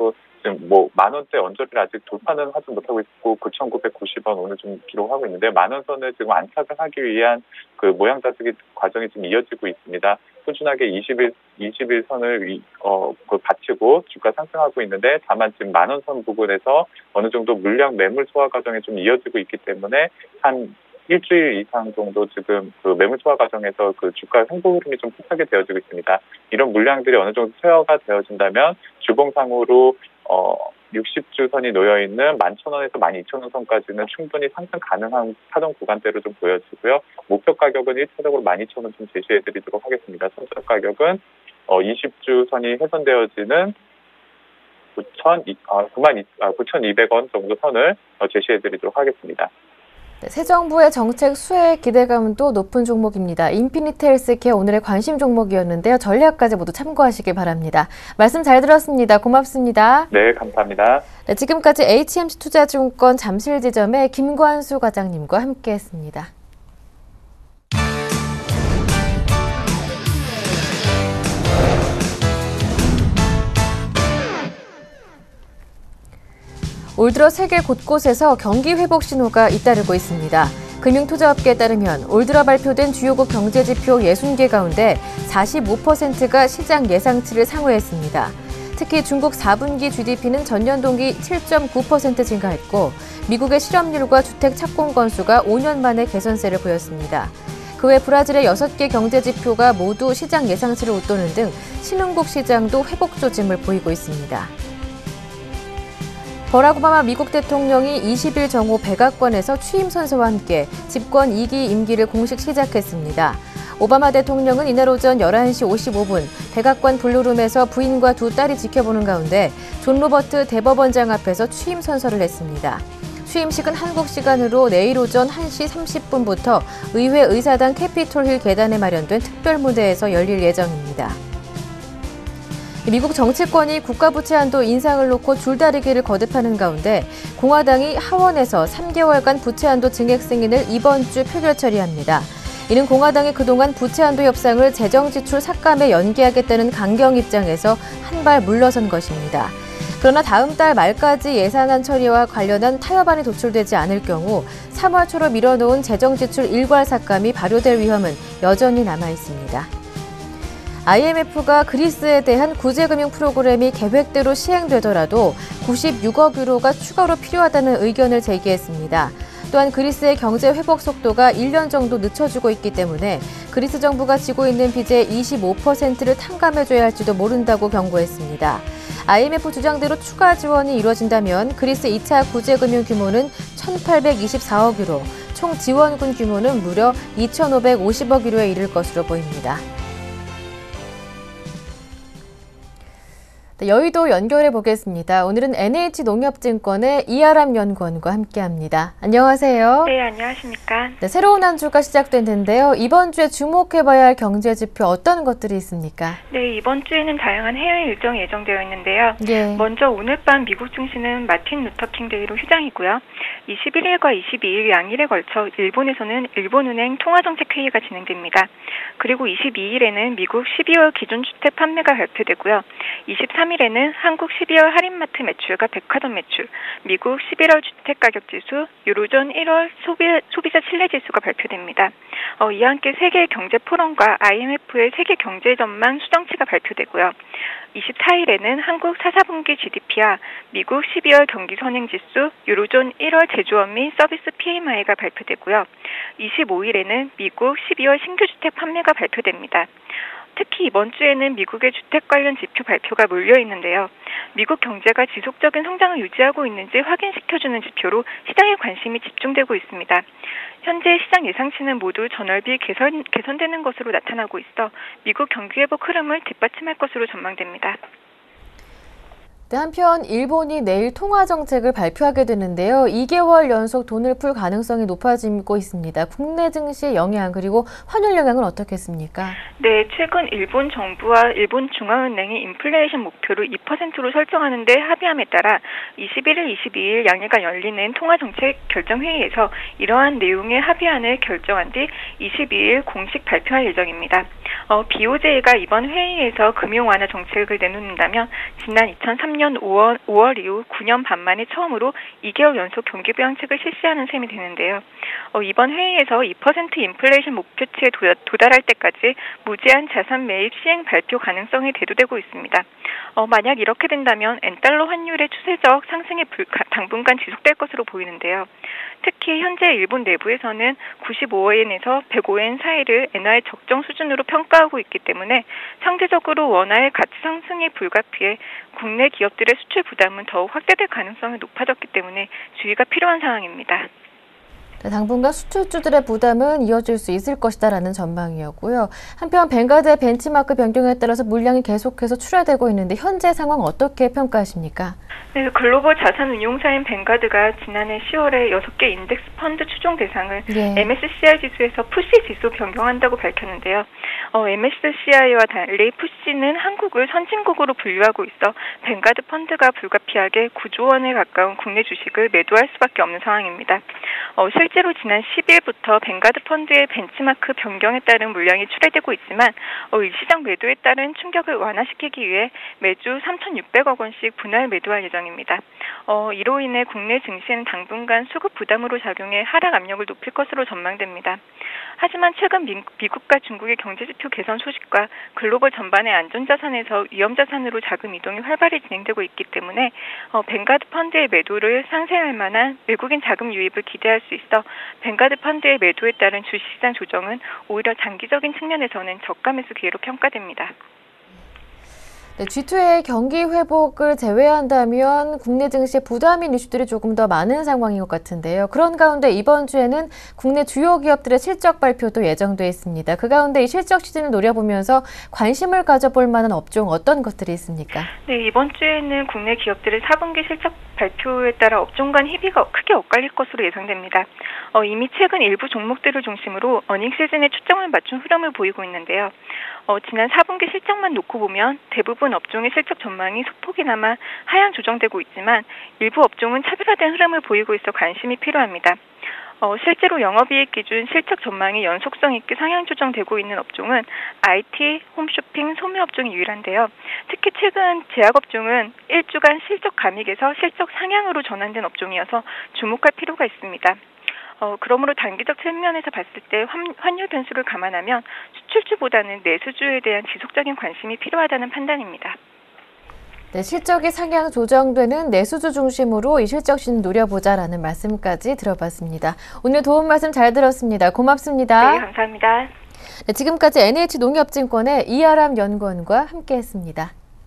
지금 뭐 만 원대 언저리를 아직 돌파는 하지 못하고 있고 구천구백구십 원 오늘 좀 기록하고 있는데 만 원 선을 지금 안착을 하기 위한 그 모양 자세기 과정이 지금 이어지고 있습니다. 꾸준하게 이십 일, 이십 일 선을 위, 어, 그 받치고 주가 상승하고 있는데 다만 지금 만 원 선 부분에서 어느 정도 물량 매물 소화 과정이 좀 이어지고 있기 때문에 한 일주일 이상 정도 지금 그 매물 소화 과정에서 그 주가 횡보 흐름이 좀 폭하게 되어지고 있습니다. 이런 물량들이 어느 정도 소화가 되어진다면 주봉상으로 어, 육십 주 선이 놓여있는 만 천 원에서 만 이천 원 선까지는 충분히 상승 가능한 사정 구간대로 좀 보여지고요. 목표 가격은 일 차적으로 만 이천 원 좀 제시해드리도록 하겠습니다. 선적 가격은 어, 이십 주 선이 훼손되어지는 구천이백 원 정도 선을 어, 제시해드리도록 하겠습니다. 네, 새 정부의 정책 수혜에 기대감도 높은 종목입니다. 인피니트 헬스케어 오늘의 관심 종목이었는데요. 전략까지 모두 참고하시기 바랍니다. 말씀 잘 들었습니다. 고맙습니다. 네, 감사합니다. 네, 지금까지 에이치엠씨 투자증권 잠실지점의 김관수 과장님과 함께했습니다. 올 들어 세계 곳곳에서 경기 회복 신호가 잇따르고 있습니다. 금융투자업계에 따르면 올 들어 발표된 주요국 경제지표 육십 개 가운데 사십오 퍼센트가 시장 예상치를 상회했습니다. 특히 중국 사 분기 지디피는 전년 동기 칠 점 구 퍼센트 증가했고 미국의 실업률과 주택 착공 건수가 오 년 만에 개선세를 보였습니다. 그 외 브라질의 여섯 개 경제지표가 모두 시장 예상치를 웃도는 등 신흥국 시장도 회복 조짐을 보이고 있습니다. 버락 오바마 미국 대통령이 이십 일 정오 백악관에서 취임 선서와 함께 집권 이 기 임기를 공식 시작했습니다. 오바마 대통령은 이날 오전 열한 시 오십오 분 백악관 블루룸에서 부인과 두 딸이 지켜보는 가운데 존 로버트 대법원장 앞에서 취임 선서를 했습니다. 취임식은 한국 시간으로 내일 오전 한 시 삼십 분부터 의회 의사당 캐피톨힐 계단에 마련된 특별 무대에서 열릴 예정입니다. 미국 정치권이 국가부채 한도 인상을 놓고 줄다리기를 거듭하는 가운데 공화당이 하원에서 삼 개월간 부채 한도 증액 승인을 이번 주 표결 처리합니다. 이는 공화당이 그동안 부채 한도 협상을 재정지출 삭감에 연기하겠다는 강경 입장에서 한 발 물러선 것입니다. 그러나 다음 달 말까지 예산안 처리와 관련한 타협안이 도출되지 않을 경우 삼월 초로 미뤄놓은 재정지출 일괄 삭감이 발효될 위험은 여전히 남아 있습니다. 아이엠에프가 그리스에 대한 구제금융 프로그램이 계획대로 시행되더라도 구십육억 유로가 추가로 필요하다는 의견을 제기했습니다. 또한 그리스의 경제 회복 속도가 일 년 정도 늦춰지고 있기 때문에 그리스 정부가 지고 있는 빚의 이십오 퍼센트를 탕감해줘야 할지도 모른다고 경고했습니다. 아이엠에프 주장대로 추가 지원이 이루어진다면 그리스 이 차 구제금융 규모는 천팔백이십사억 유로, 총 지원군 규모는 무려 이천오백오십억 유로에 이를 것으로 보입니다. 여의도 연결해 보겠습니다. 오늘은 엔에이치농협증권의 이아람 연구원과 함께합니다. 안녕하세요. 네, 안녕하십니까. 네, 새로운 한 주가 시작됐는데요. 이번 주에 주목해봐야 할 경제지표 어떤 것들이 있습니까? 네, 이번 주에는 다양한 해외 일정이 예정되어 있는데요. 예. 먼저 오늘 밤 미국 증시는 마틴 루터킹 데이로 휴장이고요. 이십일 일과 이십이 일 양일에 걸쳐 일본에서는 일본은행 통화정책회의가 진행됩니다. 그리고 이십이 일에는 미국 십이월 기준주택 판매가 발표되고요. 이십삼 일에는 한국 십이월 할인마트 매출과 백화점 매출, 미국 십일월 주택가격지수, 유로존 일월 소비, 소비자 신뢰지수가 발표됩니다. 어, 이와 함께 세계 경제포럼과 아이엠에프의 세계 경제 전망 수정치가 발표되고요. 이십사 일에는 한국 사, 사분기 지디피와 미국 십이월 경기 선행지수, 유로존 일월 제조업 및 서비스 피엠아이가 발표되고요. 이십오 일에는 미국 십이월 신규주택 판매가 발표됩니다. 특히 이번 주에는 미국의 주택 관련 지표 발표가 몰려 있는데요. 미국 경제가 지속적인 성장을 유지하고 있는지 확인시켜주는 지표로 시장의 관심이 집중되고 있습니다. 현재 시장 예상치는 모두 전월비 개선, 개선되는 것으로 나타나고 있어 미국 경기 회복 흐름을 뒷받침할 것으로 전망됩니다. 네, 한편 일본이 내일 통화정책을 발표하게 되는데요. 이 개월 연속 돈을 풀 가능성이 높아지고 있습니다. 국내 증시의 영향 그리고 환율 영향은 어떻겠습니까? 네, 최근 일본 정부와 일본 중앙은행이 인플레이션 목표를 이 퍼센트로 설정하는 데 합의함에 따라 이십일 일, 이십이 일 양일간 열리는 통화정책 결정회의에서 이러한 내용의 합의안을 결정한 뒤 이십이 일 공식 발표할 예정입니다. 어, 비오제이가 이번 회의에서 금융 완화 정책을 내놓는다면 지난 이천삼 년 이천십삼년 오월, 오월 이후 구 년 반 만에 처음으로 이 개월 연속 경기 부양책을 실시하는 셈이 되는데요. 어, 이번 회의에서 이 퍼센트 인플레이션 목표치에 도, 도달할 때까지 무제한 자산 매입 시행 발표 가능성이 대두되고 있습니다. 어, 만약 이렇게 된다면 엔달러 환율의 추세적 상승이 불, 당분간 지속될 것으로 보이는데요. 특히 현재 일본 내부에서는 구십오 엔에서 백오 엔 사이를 엔화의 적정 수준으로 평가하고 있기 때문에 상대적으로 원화의 가치 상승이 불가피해 국내 기업들의 수출 부담은 더욱 확대될 가능성이 높아졌기 때문에 주의가 필요한 상황입니다. 당분간 수출주들의 부담은 이어질 수 있을 것이다라는 전망이었고요. 한편 뱅가드의 벤치마크 변경에 따라서 물량이 계속해서 출하되고 있는데 현재 상황 어떻게 평가하십니까? 네, 글로벌 자산 운용사인 뱅가드가 지난해 시월에 여섯 개 인덱스 펀드 추종 대상을 예. 엠에스시아이 지수에서 푸시 지수 변경한다고 밝혔는데요. 어, 엠에스시아이와 달리 푸시는 한국을 선진국으로 분류하고 있어 뱅가드 펀드가 불가피하게 구조 원에 가까운 국내 주식을 매도할 수밖에 없는 상황입니다. 어, 실제로 지난 십일부터 뱅가드 펀드의 벤치마크 변경에 따른 물량이 출하되고 있지만 어, 일시적 매도에 따른 충격을 완화시키기 위해 매주 삼천육백억 원씩 분할 매도할 예정입니다. 어, 이로 인해 국내 증시는 당분간 수급 부담으로 작용해 하락 압력을 높일 것으로 전망됩니다. 하지만 최근 미, 미국과 중국의 경제지표 개선 소식과 글로벌 전반의 안전자산에서 위험자산으로 자금 이동이 활발히 진행되고 있기 때문에 어, 뱅가드 펀드의 매도를 상쇄할 만한 외국인 자금 유입을 기대할 수 있어 뱅가드 펀드의 매도에 따른 주식시장 조정은 오히려 장기적인 측면에서는 저가 매수 기회로 평가됩니다. 네, 지 투의 경기 회복을 제외한다면 국내 증시에 부담인 이슈들이 조금 더 많은 상황인 것 같은데요. 그런 가운데 이번 주에는 국내 주요 기업들의 실적 발표도 예정돼 있습니다. 그 가운데 이 실적 시즌을 노려보면서 관심을 가져볼 만한 업종 어떤 것들이 있습니까? 네, 이번 주에는 국내 기업들의 사 분기 실적 발표에 따라 업종 간 희비가 크게 엇갈릴 것으로 예상됩니다. 어, 이미 최근 일부 종목들을 중심으로 어닝 시즌에 초점을 맞춘 흐름을 보이고 있는데요. 어, 지난 사 분기 실적만 놓고 보면 대부분 업종의 실적 전망이 소폭이나마 하향 조정되고 있지만 일부 업종은 차별화된 흐름을 보이고 있어 관심이 필요합니다. 어, 실제로 영업이익 기준 실적 전망이 연속성 있게 상향 조정되고 있는 업종은 아이티, 홈쇼핑, 소매업종이 유일한데요. 특히 최근 제약업종은 일주간 실적 감익에서 실적 상향으로 전환된 업종이어서 주목할 필요가 있습니다. 어, 그러므로 단기적 측면에서 봤을 때 환, 환율 변수를 감안하면 수출주보다는 내수주에 대한 지속적인 관심이 필요하다는 판단입니다. 네, 실적이 상향 조정되는 내수주 중심으로 이 실적 시즌 노려보자라는 말씀까지 들어봤습니다. 오늘 도움 말씀 잘 들었습니다. 고맙습니다. 네, 감사합니다. 네, 지금까지 엔에이치농협증권의 이아람 연구원과 함께했습니다.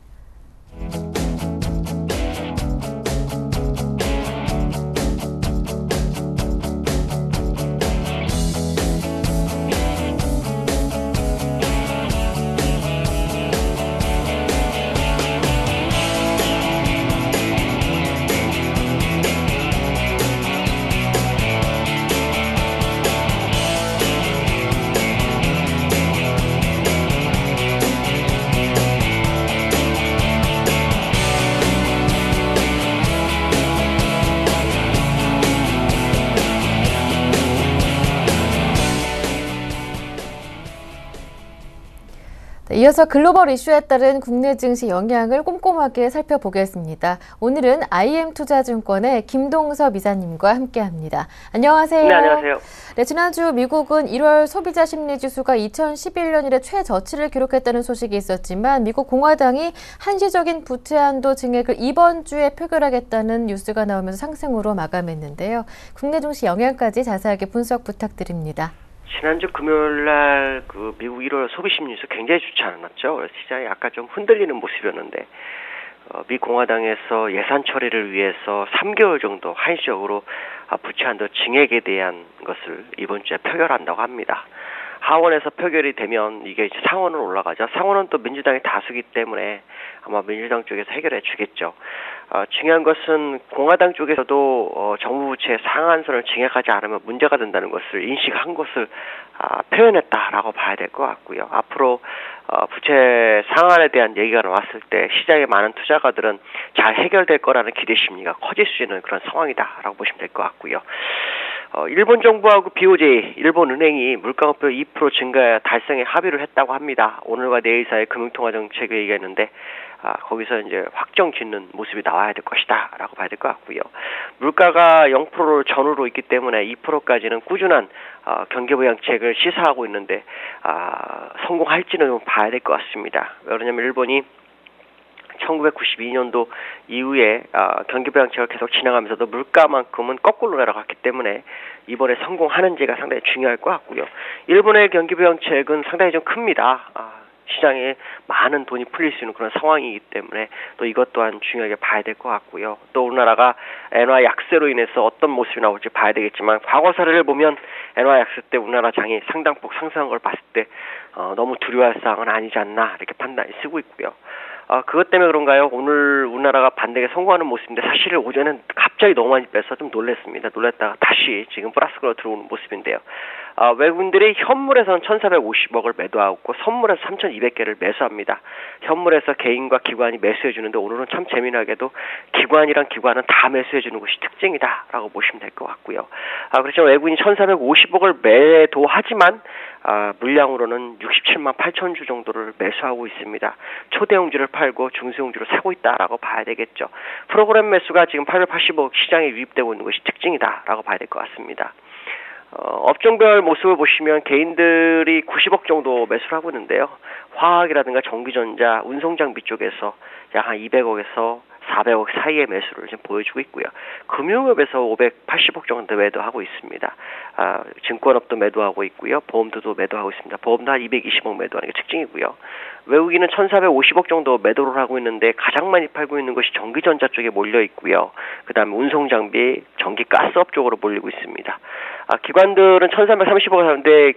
이어서 글로벌 이슈에 따른 국내 증시 영향을 꼼꼼하게 살펴보겠습니다. 오늘은 아이엠투자증권의 김동섭 이사님과 함께합니다. 안녕하세요. 네, 안녕하세요. 네, 지난주 미국은 일월 소비자 심리지수가 이천십일 년 이래 최저치를 기록했다는 소식이 있었지만 미국 공화당이 한시적인 부채 한도 증액을 이번 주에 표결하겠다는 뉴스가 나오면서 상승으로 마감했는데요. 국내 증시 영향까지 자세하게 분석 부탁드립니다. 지난주 금요일날 그 미국 일월 소비심리지수 굉장히 좋지 않았죠. 그래서 시장이 약간 좀 흔들리는 모습이었는데 어, 미 공화당에서 예산 처리를 위해서 삼 개월 정도 한시적으로 부채 한도 증액에 대한 것을 이번 주에 표결한다고 합니다. 하원에서 표결이 되면 이게 이제 상원으로 올라가죠. 상원은 또 민주당이 다수기 때문에 아마 민주당 쪽에서 해결해 주겠죠. 어, 중요한 것은 공화당 쪽에서도 어, 정부 부채 상한선을 증액하지 않으면 문제가 된다는 것을 인식한 것을 아, 표현했다라고 봐야 될 것 같고요. 앞으로 어, 부채 상한에 대한 얘기가 나왔을 때 시장의 많은 투자가들은 잘 해결될 거라는 기대 심리가 커질 수 있는 그런 상황이다라고 보시면 될 것 같고요. 어, 일본 정부하고 비오제이, 일본 은행이 물가목표 이 퍼센트 증가 달성에 합의를 했다고 합니다. 오늘과 내일 사이 금융통화정책 얘기했는데 아, 거기서 이제 확정 짓는 모습이 나와야 될 것이다 라고 봐야 될 것 같고요. 물가가 영 퍼센트 전후로 있기 때문에 이 퍼센트까지는 꾸준한 어, 경기부양책을 시사하고 있는데 아, 성공할지는 좀 봐야 될 것 같습니다. 왜냐하면 일본이 천구백구십이 년도 이후에 어, 경기부양책을 계속 진행하면서도 물가만큼은 거꾸로 내려갔기 때문에 이번에 성공하는지가 상당히 중요할 것 같고요. 일본의 경기부양책은 상당히 좀 큽니다. 아, 시장에 많은 돈이 풀릴 수 있는 그런 상황이기 때문에 또 이것 또한 중요하게 봐야 될 것 같고요. 또 우리나라가 엔화 약세로 인해서 어떤 모습이 나올지 봐야 되겠지만 과거 사례를 보면 엔화 약세 때 우리나라 장이 상당폭 상승한 걸 봤을 때 어, 너무 두려워할 사항은 아니지 않나 이렇게 판단이 쓰고 있고요. 아, 그것 때문에 그런가요? 오늘 우리나라가 반대에 성공하는 모습인데 사실 오전엔 갑자기 너무 많이 빼서 좀 놀랐습니다. 놀랐다가 다시 지금 플러스로 들어오는 모습인데요. 아, 외국인들이 현물에서는 천사백오십억을 매도하고 선물에서 삼천이백 개를 매수합니다. 현물에서 개인과 기관이 매수해주는데 오늘은 참 재미나게도 기관이랑 기관은 다 매수해주는 것이 특징이다라고 보시면 될 것 같고요. 아, 그렇지만 외국인이 천사백오십억을 매도하지만 아, 물량으로는 육십칠만 팔천 주 정도를 매수하고 있습니다. 초대형주를 팔고 중소형주를 사고 있다라고 봐야 되겠죠. 프로그램 매수가 지금 팔백팔십억 시장에 유입되고 있는 것이 특징이다라고 봐야 될 것 같습니다. 어, 업종별 모습을 보시면 개인들이 구십억 정도 매수를 하고 있는데요. 화학이라든가 전기전자, 운송장비 쪽에서 약 한 이백억에서 사백억 사이의 매수를 지금 보여주고 있고요. 금융업에서 오백팔십억 정도 매도하고 있습니다. 아, 증권업도 매도하고 있고요. 보험도 매도하고 있습니다. 보험도 한 이백이십억 매도하는 게 특징이고요. 외국인은 천사백오십억 정도 매도를 하고 있는데 가장 많이 팔고 있는 것이 전기전자 쪽에 몰려 있고요. 그 다음에 운송장비, 전기가스업 쪽으로 몰리고 있습니다. 아, 기관들은 천삼백삼십억을 하는데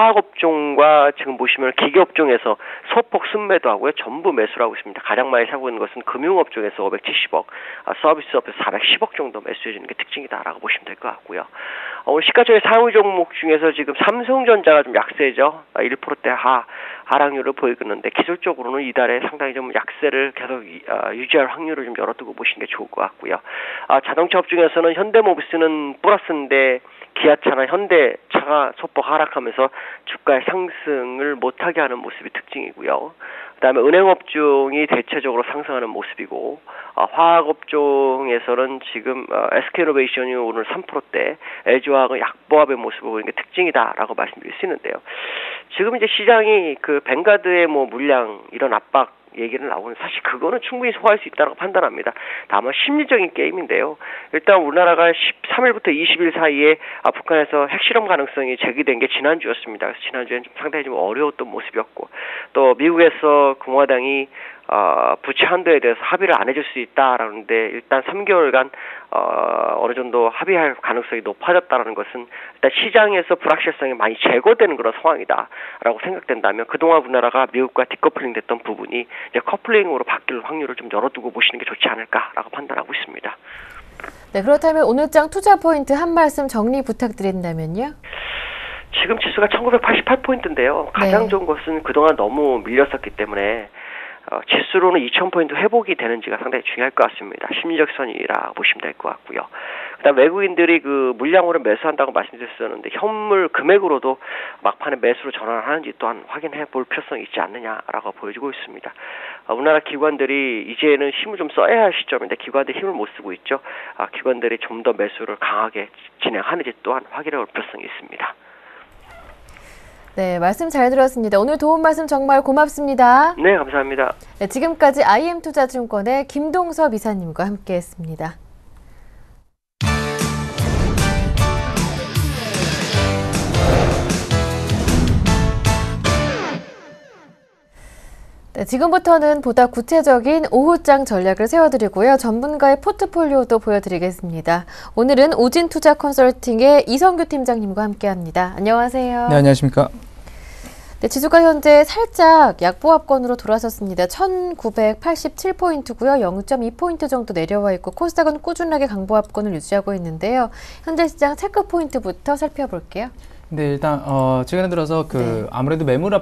화학업종과 지금 보시면 기계업종에서 소폭 순매도하고요. 전부 매수를 하고 있습니다. 가장 많이 사고 있는 것은 금융업종에서 오백칠십억, 아, 서비스업에서 사백십억 정도 매수해주는 게 특징이다라고 보시면 될 것 같고요. 어, 오늘 시가총액 상위 종목 중에서 지금 삼성전자가 좀 약세죠. 아, 일 퍼센트대 하, 하락률을 보이고 있는데 기술적으로는 이달에 상당히 좀 약세를 계속 어, 유지할 확률을 좀 열어두고 보시는 게 좋을 것 같고요. 아, 자동차업 중에서는 현대모비스는 플러스인데 기아차나 현대차가 소폭 하락하면서 주가의 상승을 못하게 하는 모습이 특징이고요. 그다음에 은행업종이 대체적으로 상승하는 모습이고 어, 화학업종에서는 지금 어, 에스케이노베이션이 오늘 삼 퍼센트대, 엘지화학은 약보합의 모습을 보이는 게 특징이다라고 말씀드릴 수 있는데요. 지금 이제 시장이 그 뱅가드의 뭐 물량 이런 압박 얘기를 나오는 사실 그거는 충분히 소화할 수 있다고 판단합니다. 다만 심리적인 게임인데요. 일단 우리나라가 십삼 일부터 이십 일 사이에 아, 북한에서 핵실험 가능성이 제기된 게 지난주였습니다. 그래서 지난주에는 좀 상당히 좀 어려웠던 모습이었고 또 미국에서 공화당이 어, 부채 한도에 대해서 합의를 안 해줄 수 있다라는데 일단 삼 개월간 어, 어느 정도 합의할 가능성이 높아졌다는 것은 일단 시장에서 불확실성이 많이 제거되는 그런 상황이다라고 생각된다면 그동안 우리나라가 미국과 디커플링 됐던 부분이 이제 커플링으로 바뀔 확률을 좀 열어두고 보시는 게 좋지 않을까라고 판단하고 있습니다. 네, 그렇다면 오늘장 투자 포인트 한 말씀 정리 부탁드린다면요? 지금 지수가 천구백팔십팔 포인트인데요. 가장 네. 좋은 것은 그동안 너무 밀렸었기 때문에 어, 지수로는 이천 포인트 회복이 되는지가 상당히 중요할 것 같습니다. 심리적 선이라 보시면 될 것 같고요. 그다음 외국인들이 그 물량으로 매수한다고 말씀드렸었는데 현물 금액으로도 막판에 매수로 전환하는지 또한 확인해 볼 필요성이 있지 않느냐라고 보여주고 있습니다. 어, 우리나라 기관들이 이제는 힘을 좀 써야 할 시점인데 기관들이 힘을 못 쓰고 있죠. 아, 기관들이 좀 더 매수를 강하게 진행하는지 또한 확인해 볼 필요성이 있습니다. 네, 말씀 잘 들었습니다. 오늘 도움 말씀 정말 고맙습니다. 네, 감사합니다. 네, 지금까지 아이엠투자증권의 김동섭 이사님과 함께했습니다. 네, 지금부터는 보다 구체적인 오후장 전략을 세워드리고요. 전문가의 포트폴리오도 보여드리겠습니다. 오늘은 오진투자 컨설팅의 이성규 팀장님과 함께합니다. 안녕하세요. 네, 안녕하십니까. 네, 지수가 현재 살짝 약보합권으로 돌아섰습니다. 천구백팔십칠 포인트고요. 영 점 이 포인트 정도 내려와 있고 코스닥은 꾸준하게 강보합권을 유지하고 있는데요. 현재 시장 체크 포인트부터 살펴볼게요. 네, 일단 어, 최근에 들어서 그 네. 아무래도 매물 압박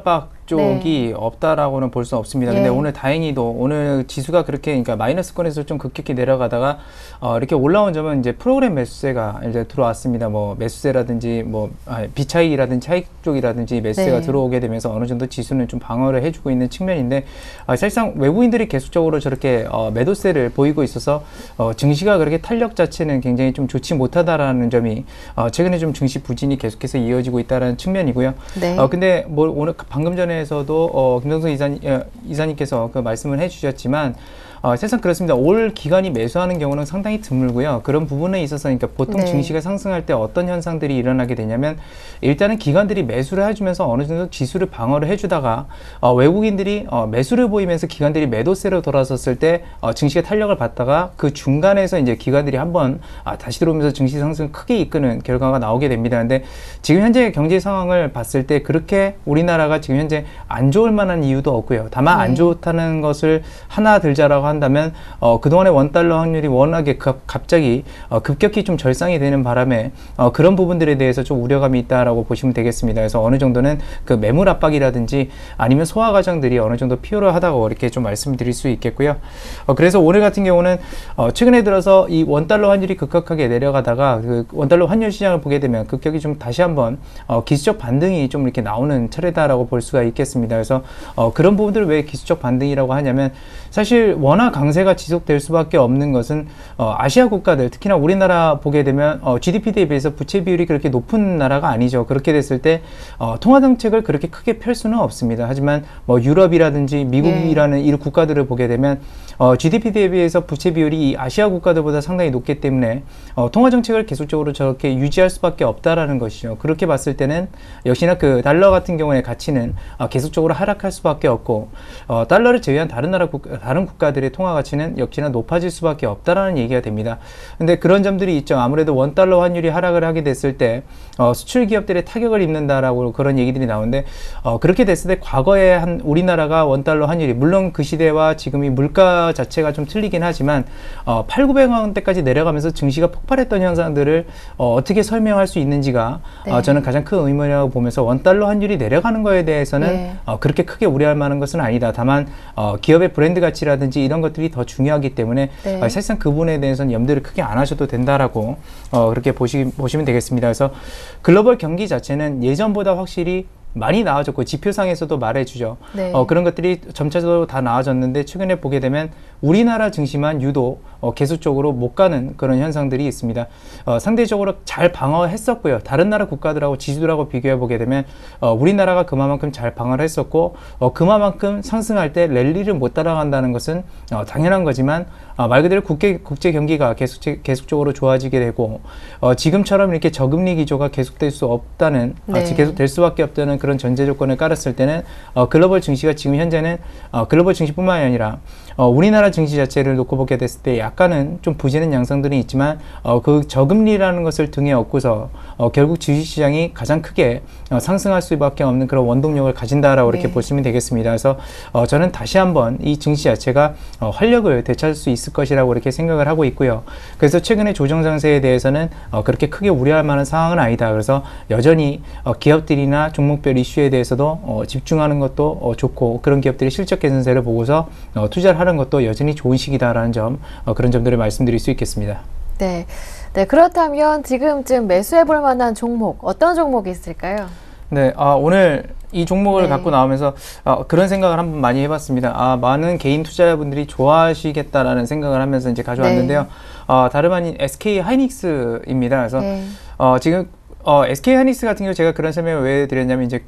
쪽이 네. 없다라고는 볼 수 없습니다. 근데 예. 오늘 다행히도 오늘 지수가 그렇게 그러니까 마이너스권에서 좀 급격히 내려가다가 어, 이렇게 올라온 점은 이제 프로그램 매수세가 이제 들어왔습니다. 뭐 매수세라든지 뭐 아, 비차익이라든지 차익 쪽이라든지 매수세가 네. 들어오게 되면서 어느 정도 지수는 좀 방어를 해주고 있는 측면인데 어, 사실상 외국인들이 계속적으로 저렇게 어, 매도세를 보이고 있어서 어, 증시가 그렇게 탄력 자체는 굉장히 좀 좋지 못하다라는 점이 어, 최근에 좀 증시 부진이 계속해서 이어지고 있다는 측면이고요. 네. 어, 근데 뭐 오늘 방금 전에서도 어, 김성수 이사님, 이사님께서 그 말씀을 해주셨지만 어, 사실상 그렇습니다. 올 기간이 매수하는 경우는 상당히 드물고요. 그런 부분에 있어서 그러니까 보통 네. 증시가 상승할 때 어떤 현상들이 일어나게 되냐면 일단은 기관들이 매수를 해주면서 어느 정도 지수를 방어를 해주다가 어, 외국인들이 어, 매수를 보이면서 기관들이 매도세로 돌아섰을 때 어, 증시가 탄력을 받다가 그 중간에서 이제 기관들이 한번 아, 다시 들어오면서 증시 상승을 크게 이끄는 결과가 나오게 됩니다. 근데 지금 현재 경제 상황을 봤을 때 그렇게 우리나라가 지금 현재 안 좋을 만한 이유도 없고요. 다만 네. 안 좋다는 것을 하나 들자라고 한다면 어, 그동안의 원달러 확률이 워낙에 급, 갑자기 어, 급격히 좀 절상이 되는 바람에 어, 그런 부분들에 대해서 좀 우려감이 있다라고 보시면 되겠습니다. 그래서 어느 정도는 그 매물 압박이라든지 아니면 소화 과정들이 어느 정도 필요하다고 이렇게 좀 말씀드릴 수 있겠고요. 어, 그래서 오늘 같은 경우는 어, 최근에 들어서 이 원달러 환율이 급격하게 내려가다가 그 원달러 환율 시장을 보게 되면 급격히 좀 다시 한번 어, 기술적 반등이 좀 이렇게 나오는 차례다라고 볼 수가 있겠습니다. 그래서 어, 그런 부분들을 왜 기술적 반등이라고 하냐면 사실 워낙 강세가 지속될 수밖에 없는 것은 어, 아시아 국가들 특히나 우리나라 보게 되면 어, 지디피 대비해서 부채 비율이 그렇게 높은 나라가 아니죠. 그렇게 됐을 때 어, 통화 정책을 그렇게 크게 펼 수는 없습니다. 하지만 뭐 유럽이라든지 미국이라는 네. 이 국가들을 보게 되면 어, 지디피 대비해서 부채 비율이 아시아 국가들보다 상당히 높기 때문에 어, 통화 정책을 계속적으로 저렇게 유지할 수밖에 없다라는 것이죠. 그렇게 봤을 때는 역시나 그 달러 같은 경우의 가치는 어, 계속적으로 하락할 수밖에 없고 어, 달러를 제외한 다른 나라 국, 다른 국가들의 통화 가치는 역시나 높아질 수밖에 없다라는 얘기가 됩니다. 근데 그런 점들이 있죠. 아무래도 원달러 환율이 하락을 하게 됐을 때 어, 수출 기업들의 타격을 입는다라고 그런 얘기들이 나오는데 어, 그렇게 됐을 때 과거에 한 우리나라가 원달러 환율이 물론 그 시대와 지금이 물가 자체가 좀 틀리긴 하지만 어, 팔구백 원대까지 내려가면서 증시가 폭발했던 현상들을 어, 어떻게 설명할 수 있는지가 네. 어, 저는 가장 큰 의문이라고 보면서 원달러 환율이 내려가는 거에 대해서는 네. 어, 그렇게 크게 우려할 만한 것은 아니다. 다만 어, 기업의 브랜드 가치라든지 이런 것들이 더 중요하기 때문에 네. 어, 사실상 그 부분에 대해서는 염두를 크게 안 하셔도 된다라고 어, 그렇게 보시, 보시면 되겠습니다. 그래서 글로벌 경기 자체는 예전보다 확실히 많이 나아졌고 지표상에서도 말해주죠. 네. 어, 그런 것들이 점차적으로 다 나아졌는데 최근에 보게 되면 우리나라 증시만 유독 어, 계속적으로 못 가는 그런 현상들이 있습니다. 어, 상대적으로 잘 방어했었고요. 다른 나라 국가들하고 지수들하고 비교해 보게 되면 어, 우리나라가 그만큼 잘 방어를 했었고 어, 그만큼 상승할 때 랠리를 못 따라간다는 것은 어, 당연한 거지만 어, 말 그대로 국제, 국제 경기가 계속, 계속적으로 좋아지게 되고 어, 지금처럼 이렇게 저금리 기조가 계속될 수 없다는 네. 어, 계속될 수밖에 없다는 그런 전제 조건을 깔았을 때는 어, 글로벌 증시가 지금 현재는 어, 글로벌 증시뿐만이 아니라 어, 우리나라 증시 자체를 놓고 보게 됐을 때 약간은 좀 부진한 양상들이 있지만 어, 그 저금리라는 것을 등에 업고서 어, 결국 주식시장이 가장 크게 어, 상승할 수밖에 없는 그런 원동력을 가진다라고 네. 이렇게 보시면 되겠습니다. 그래서 어, 저는 다시 한번 이 증시 자체가 어, 활력을 되찾을 수 있을 것이라고 이렇게 생각을 하고 있고요. 그래서 최근에 조정 장세에 대해서는 어, 그렇게 크게 우려할 만한 상황은 아니다. 그래서 여전히 어, 기업들이나 종목별 이슈에 대해서도 어, 집중하는 것도 어, 좋고 그런 기업들이 실적 개선세를 보고서 어, 투자를 하는 것도 여전히 좋은 시기다라는 점 어, 그런 점들을 말씀드릴 수 있겠습니다. 네, 네 그렇다면 지금쯤 매수해 볼 만한 종목 어떤 종목이 있을까요? 네, 아, 오늘 이 종목을 네. 갖고 나오면서 아, 그런 생각을 한번 많이 해봤습니다. 아, 많은 개인 투자자분들이 좋아하시겠다라는 생각을 하면서 이제 가져왔는데요. 네. 어, 다름 아닌 에스케이 하이닉스입니다. 그래서 네. 어, 지금 어, 에스케이 하이닉스 같은 경우 제가 그런 설명을 왜 드렸냐면 이제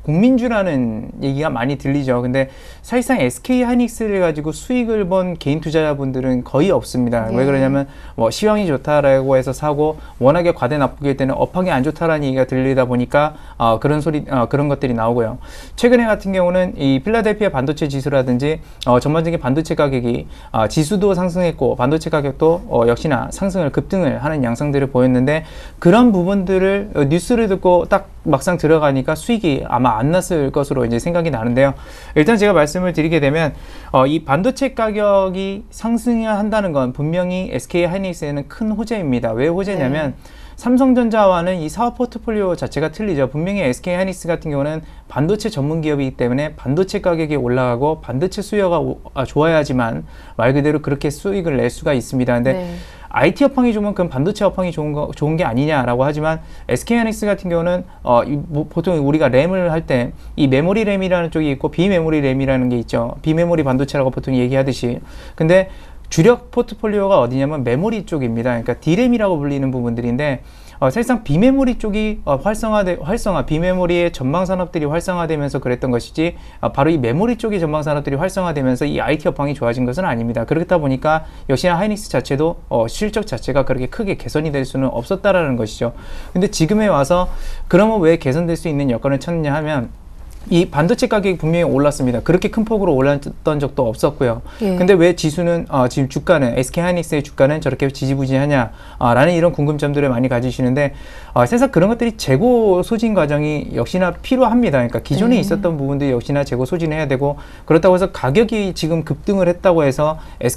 국민주라는 얘기가 많이 들리죠. 근데 사실상 에스케이 하이닉스를 가지고 수익을 번 개인 투자자분들은 거의 없습니다. 네. 왜 그러냐면 뭐 시황이 좋다라고 해서 사고 워낙에 과대 납부일 때는 업황이 안 좋다라는 얘기가 들리다 보니까 어, 그런 소리 어, 그런 것들이 나오고요. 최근에 같은 경우는 이 필라델피아 반도체 지수라든지 어, 전반적인 반도체 가격이 어, 지수도 상승했고 반도체 가격도 어, 역시나 상승을 급등을 하는 양상들을 보였는데 그런 부분들을 어, 뉴스 뉴스를 듣고 딱 막상 들어가니까 수익이 아마 안 났을 것으로 이제 생각이 나는데요. 일단 제가 말씀을 드리게 되면 어, 이 반도체 가격이 상승해야 한다는 건 분명히 에스케이 하이닉스에는 큰 호재입니다. 왜 호재냐면 네. 삼성전자와는 이 사업 포트폴리오 자체가 틀리죠. 분명히 에스케이하이닉스 같은 경우는 반도체 전문 기업이기 때문에 반도체 가격이 올라가고 반도체 수요가 오, 아, 좋아야지만 말 그대로 그렇게 수익을 낼 수가 있습니다. 근데 네. 아이티 업황이 좋으면 그럼 반도체 업황이 좋은 거 좋은 게 아니냐라고 하지만 에스케이하이닉스 같은 경우는 어, 이, 뭐, 보통 우리가 램을 할 때 이 메모리 램이라는 쪽이 있고 비메모리 램이라는 게 있죠. 비메모리 반도체라고 보통 얘기하듯이. 근데 주력 포트폴리오가 어디냐면 메모리 쪽입니다. 그러니까 디램이라고 불리는 부분들인데 어, 사실상 비메모리 쪽이 어, 활성화돼 활성화 비메모리의 전망 산업들이 활성화되면서 그랬던 것이지 어, 바로 이 메모리 쪽의 전망 산업들이 활성화되면서 이 아이티 업황이 좋아진 것은 아닙니다. 그렇다 보니까 역시나 하이닉스 자체도 어, 실적 자체가 그렇게 크게 개선이 될 수는 없었다라는 것이죠. 근데 지금에 와서 그러면 왜 개선될 수 있는 여건을 찾느냐 하면 이 반도체 가격이 분명히 올랐습니다. 그렇게 큰 폭으로 올랐던 적도 없었고요. 예. 근데 왜 지수는 어, 지금 주가는 에스케이하이닉스의 주가는 저렇게 지지부진하냐 어, 라는 이런 궁금점들을 많이 가지시는데 어, 사실 그런 것들이 재고 소진 과정이 역시나 필요합니다. 그러니까 기존에 네. 있었던 부분들이 역시나 재고 소진해야 되고 그렇다고 해서 가격이 지금 급등을 했다고 해서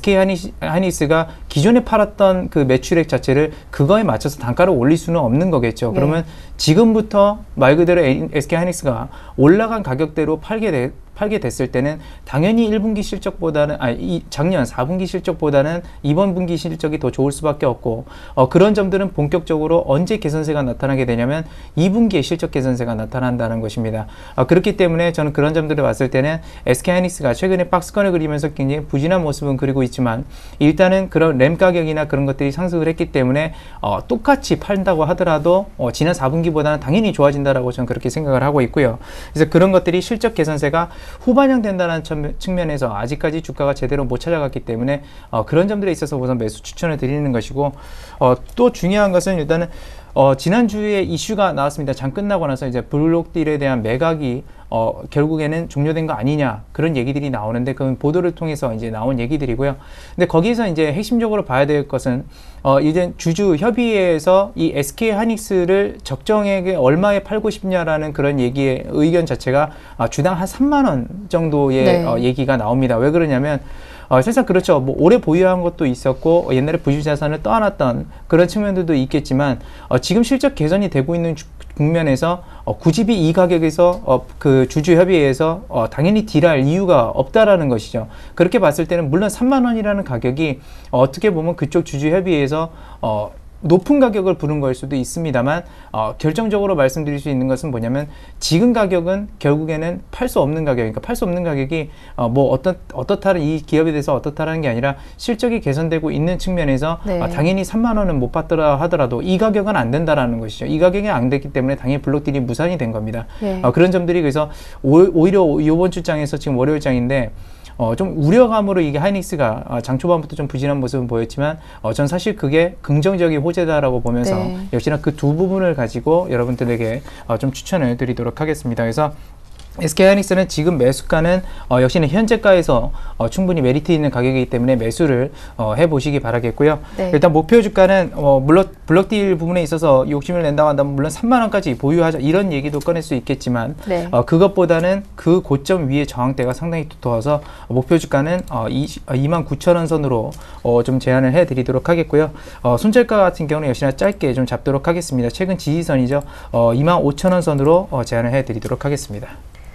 에스케이하이닉스가 기존에 팔았던 그 매출액 자체를 그거에 맞춰서 단가를 올릴 수는 없는 거겠죠. 네. 그러면 지금부터 말 그대로 에스케이하이닉스가 올라간 가격대로 팔게 돼, 팔게 됐을 때는 당연히 일 분기 실적보다는 아니 이 작년 사 분기 실적보다는 이번 분기 실적이 더 좋을 수밖에 없고 어, 그런 점들은 본격적으로 언제 개선세가 나타나게 되냐면 이 분기에 실적 개선세가 나타난다는 것입니다. 어, 그렇기 때문에 저는 그런 점들을 봤을 때는 에스케이하이닉스가 최근에 박스권을 그리면서 굉장히 부진한 모습은 그리고 있지만 일단은 그런 램 가격이나 그런 것들이 상승을 했기 때문에 어, 똑같이 판다고 하더라도 어, 지난 사 분기보다는 당연히 좋아진다라고 저는 그렇게 생각을 하고 있고요. 그래서 그런 것들이 실적 개선세가 후반영된다는 측면에서 아직까지 주가가 제대로 못 찾아갔기 때문에 어, 그런 점들에 있어서 우선 매수 추천을 드리는 것이고 어, 또 중요한 것은 일단은 어, 지난주에 이슈가 나왔습니다. 장 끝나고 나서 이제 블록딜에 대한 매각이 어, 결국에는 종료된 거 아니냐 그런 얘기들이 나오는데 그건 보도를 통해서 이제 나온 얘기들이고요. 근데 거기서 이제 핵심적으로 봐야 될 것은 어, 이제 주주 협의회에서 이 에스케이하이닉스를 적정액에 얼마에 팔고 싶냐라는 그런 얘기의 의견 자체가 어, 주당 한 삼만 원 정도의 네. 어, 얘기가 나옵니다. 왜 그러냐면 어, 사실 그렇죠. 뭐 오래 보유한 것도 있었고 어, 옛날에 부주자산을 떠안았던 그런 측면들도 있겠지만 어, 지금 실적 개선이 되고 있는 주, 국면에서 어, 굳이 이 가격에서 어, 그 주주협의회에서 어, 당연히 딜할 이유가 없다라는 것이죠. 그렇게 봤을 때는 물론 삼만 원이라는 가격이 어, 어떻게 보면 그쪽 주주협의회에서 어, 높은 가격을 부른 걸 수도 있습니다만 어, 결정적으로 말씀드릴 수 있는 것은 뭐냐면 지금 가격은 결국에는 팔 수 없는 가격, 그러니까 팔 수 없는 가격이 어, 뭐 어떻, 어떻다는 이 기업에 대해서 어떻다라는 게 아니라 실적이 개선되고 있는 측면에서 네. 어, 당연히 삼만 원은 못 받더라 하더라도 이 가격은 안 된다라는 것이죠. 이 가격이 안 됐기 때문에 당연히 블록딜이 무산이 된 겁니다. 네. 어, 그런 점들이 그래서 오, 오히려 이번 주장에서 지금 월요일장인데 어, 좀 우려감으로 이게 하이닉스가 어, 장 초반부터 좀 부진한 모습은 보였지만 어, 전 사실 그게 긍정적인 호재다라고 보면서 네. 역시나 그 두 부분을 가지고 여러분들에게 어, 좀 추천을 드리도록 하겠습니다. 그래서 에스케이하이닉스는 지금 매수가는 어, 역시는 현재가에서 어, 충분히 메리트 있는 가격이기 때문에 매수를 어, 해보시기 바라겠고요. 네. 일단 목표 주가는 어, 물론 블록딜 부분에 있어서 욕심을 낸다고 한다면 물론 삼만 원까지 보유하자 이런 얘기도 꺼낼 수 있겠지만 네. 어, 그것보다는 그 고점 위에 저항대가 상당히 두터워서 목표 주가는 어, 이만 구천 원 선으로 어, 좀 제안을 해드리도록 하겠고요. 어, 손절가 같은 경우는 역시나 짧게 좀 잡도록 하겠습니다. 최근 지지선이죠. 어, 이만 오천 원 선으로 어, 제안을 해드리도록 하겠습니다.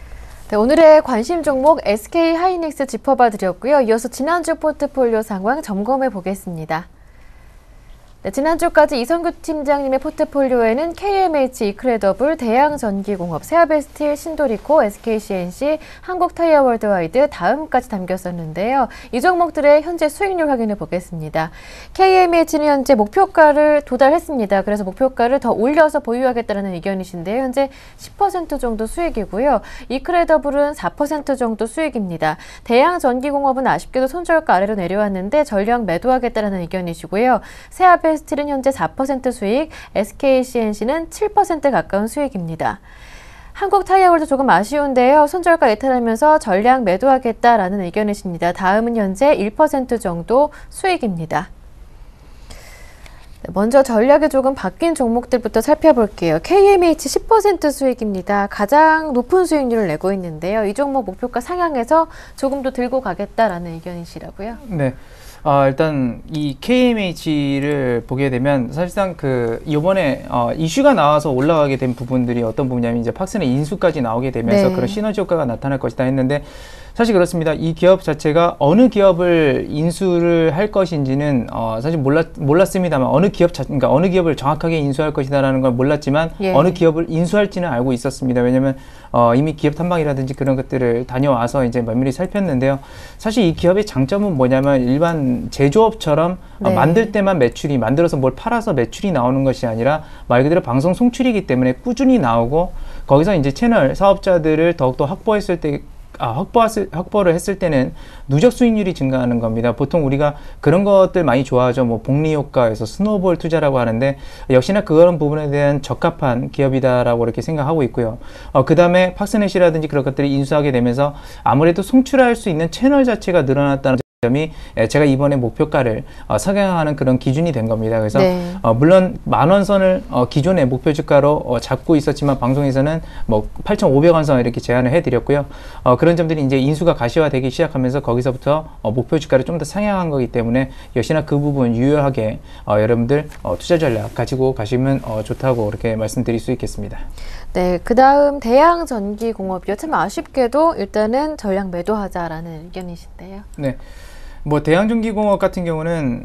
네, 오늘의 관심 종목 에스케이하이닉스 짚어봐 드렸고요. 이어서 지난주 포트폴리오 상황 점검해 보겠습니다. 네, 지난주까지 이성규 팀장님의 포트폴리오에는 케이엠에이치, 이크레더블, 대양전기공업, 세아베스틸, 신도리코, 에스케이씨엔씨, 한국타이어월드와이드 다음까지 담겼었는데요. 이 종목들의 현재 수익률 확인해 보겠습니다. 케이엠에이치는 현재 목표가를 도달했습니다. 그래서 목표가를 더 올려서 보유하겠다는 의견이신데요. 현재 십 퍼센트 정도 수익이고요. 이크레더블은 사 퍼센트 정도 수익입니다. 대양전기공업은 아쉽게도 손절가 아래로 내려왔는데 전량 매도하겠다는 의견이시고요. 세아베 스틸은 현재 사 퍼센트 수익, 에스케이씨엔씨는 칠 퍼센트 가까운 수익입니다. 한국타이어월드 조금 아쉬운데요. 손절가 예탈하면서 전량 매도하겠다라는 의견이십니다. 다음은 현재 일 퍼센트 정도 수익입니다. 먼저 전략이 조금 바뀐 종목들부터 살펴볼게요. 케이엠에이치 십 퍼센트 수익입니다. 가장 높은 수익률을 내고 있는데요. 이 종목 목표가 상향해서 조금 더 들고 가겠다라는 의견이시라고요? 네. 어, 일단 이 케이엠에이치를 보게 되면 사실상 그 이번에 어, 이슈가 나와서 올라가게 된 부분들이 어떤 부분이냐면 이제 팍스의 인수까지 나오게 되면서 네. 그런 시너지 효과가 나타날 것이다 했는데 사실 그렇습니다. 이 기업 자체가 어느 기업을 인수를 할 것인지는 어, 사실 몰랐, 몰랐습니다만 어느 기업 자, 그러니까 어느 기업을 정확하게 인수할 것이다라는 걸 몰랐지만 예. 어느 기업을 인수할지는 알고 있었습니다. 왜냐하면 어, 이미 기업 탐방이라든지 그런 것들을 다녀와서 이제 면밀히 살폈는데요. 사실 이 기업의 장점은 뭐냐면 일반 제조업처럼 네. 어, 만들 때만 매출이 만들어서 뭘 팔아서 매출이 나오는 것이 아니라 말 그대로 방송 송출이기 때문에 꾸준히 나오고 거기서 이제 채널 사업자들을 더욱더 확보했을 때 아, 확보했을, 확보를 했을 때는 누적 수익률이 증가하는 겁니다. 보통 우리가 그런 것들 많이 좋아하죠. 뭐 복리 효과에서 스노우볼 투자라고 하는데 역시나 그런 부분에 대한 적합한 기업이다라고 이렇게 생각하고 있고요. 어, 그 다음에 팍스넷이라든지 그런 것들이 인수하게 되면서 아무래도 송출할 수 있는 채널 자체가 늘어났다는 점이 제가 이번에 목표가를 어, 상향하는 그런 기준이 된 겁니다. 그래서 네. 어, 물론 만원 선을 어, 기존의 목표 주가로 어, 잡고 있었지만 방송에서는 뭐 팔천오백 원 선 이렇게 제안을 해드렸고요. 어, 그런 점들이 이제 인수가 가시화되기 시작하면서 거기서부터 어, 목표 주가를 좀 더 상향한 거기 때문에 역시나 그 부분 유효하게 어, 여러분들 어, 투자 전략 가지고 가시면 어, 좋다고 이렇게 말씀드릴 수 있겠습니다. 네, 그 다음 대양전기공업이요. 참 아쉽게도 일단은 전략 매도하자라는 의견이신데요. 네. 뭐 대양전기공업 같은 경우는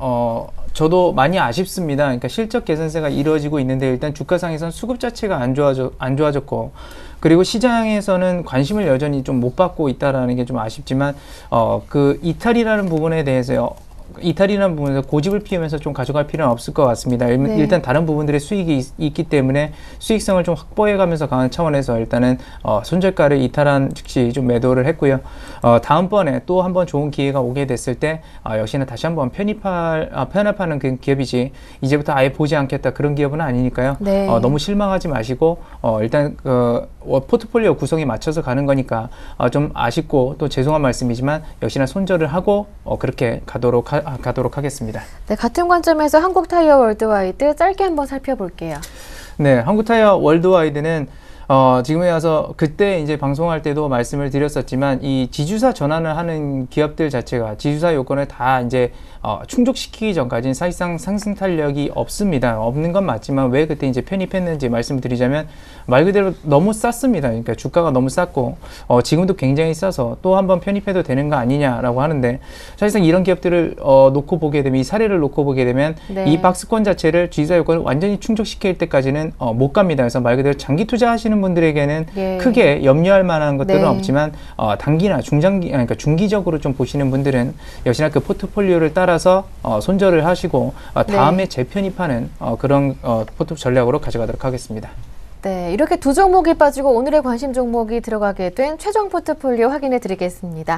어 저도 많이 아쉽습니다. 그러니까 실적 개선세가 이루어지고 있는데 일단 주가상에서는 수급 자체가 안 좋아져 안 좋아졌고 그리고 시장에서는 관심을 여전히 좀 못 받고 있다라는 게 좀 아쉽지만 어 그 이탈이라는 부분에 대해서 이탈이라는 부분에서 고집을 피우면서 좀 가져갈 필요는 없을 것 같습니다. 일, 네. 일단 다른 부분들의 수익이 있, 있기 때문에 수익성을 좀 확보해가면서 강한 차원에서 일단은 어, 손절가를 이탈한 즉시 좀 매도를 했고요. 어, 다음번에 또 한번 좋은 기회가 오게 됐을 때 어, 역시나 다시 한번 편입할, 아, 편입하는 그 기업이지 이제부터 아예 보지 않겠다 그런 기업은 아니니까요. 네. 어, 너무 실망하지 마시고 어, 일단 그 어, 포트폴리오 구성에 맞춰서 가는 거니까 어, 좀 아쉽고 또 죄송한 말씀이지만 역시나 손절을 하고 어, 그렇게 가도록 하, 가도록 하겠습니다. 네, 같은 관점에서 한국타이어 월드와이드 짧게 한번 살펴볼게요. 네, 한국타이어 월드와이드는 어, 지금에 와서 그때 이제 방송할 때도 말씀을 드렸었지만 이 지주사 전환을 하는 기업들 자체가 지주사 요건을 다 이제 어, 충족시키기 전까지는 사실상 상승 탄력이 없습니다. 없는 건 맞지만 왜 그때 이제 편입했는지 말씀드리자면 말 그대로 너무 쌌습니다. 그러니까 주가가 너무 쌌고 어, 지금도 굉장히 싸서 또 한번 편입해도 되는 거 아니냐라고 하는데 사실상 이런 기업들을 어, 놓고 보게 되면 이 사례를 놓고 보게 되면 네. 이 박스권 자체를 지주사 요건을 완전히 충족시킬 때까지는 어, 못 갑니다. 그래서 말 그대로 장기 투자하시는 분들에게는 예. 크게 염려할 만한 것들은 네. 없지만 어, 단기나 중장기 그러니까 중기적으로 좀 보시는 분들은 역시나 그 포트폴리오를 따라서 어, 손절을 하시고 어, 다음에 네. 재편입하는 어, 그런 어, 포트 전략으로 가져가도록 하겠습니다. 네, 이렇게 두 종목이 빠지고 오늘의 관심 종목이 들어가게 된 최종 포트폴리오 확인해 드리겠습니다.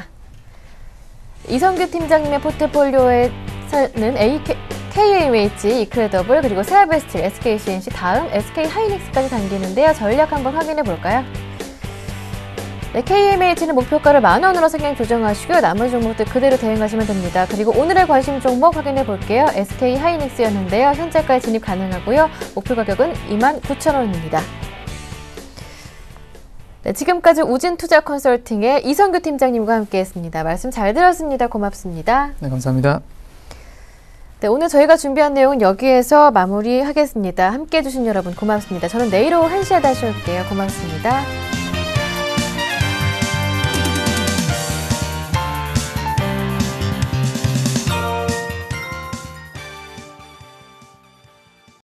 이성규 팀장님의 포트폴리오에는 케이엠에이치, 이크레더블, 그리고 세아베스틸, 에스케이씨엔씨, 다음 에스케이하이닉스까지 당기는데요. 전략 한번 확인해 볼까요? 네, 케이엠에이치는 목표가를 만 원으로 상향 조정하시고요. 나머지 종목들 그대로 대응하시면 됩니다. 그리고 오늘의 관심 종목 확인해 볼게요. 에스케이하이닉스였는데요. 현재까지 진입 가능하고요. 목표 가격은 이만 구천 원입니다. 네, 지금까지 우진투자 컨설팅의 이성규 팀장님과 함께했습니다. 말씀 잘 들었습니다. 고맙습니다. 네, 감사합니다. 네, 오늘 저희가 준비한 내용은 여기에서 마무리하겠습니다. 함께해 주신 여러분 고맙습니다. 저는 내일 오후 한 시에 다시 올게요. 고맙습니다.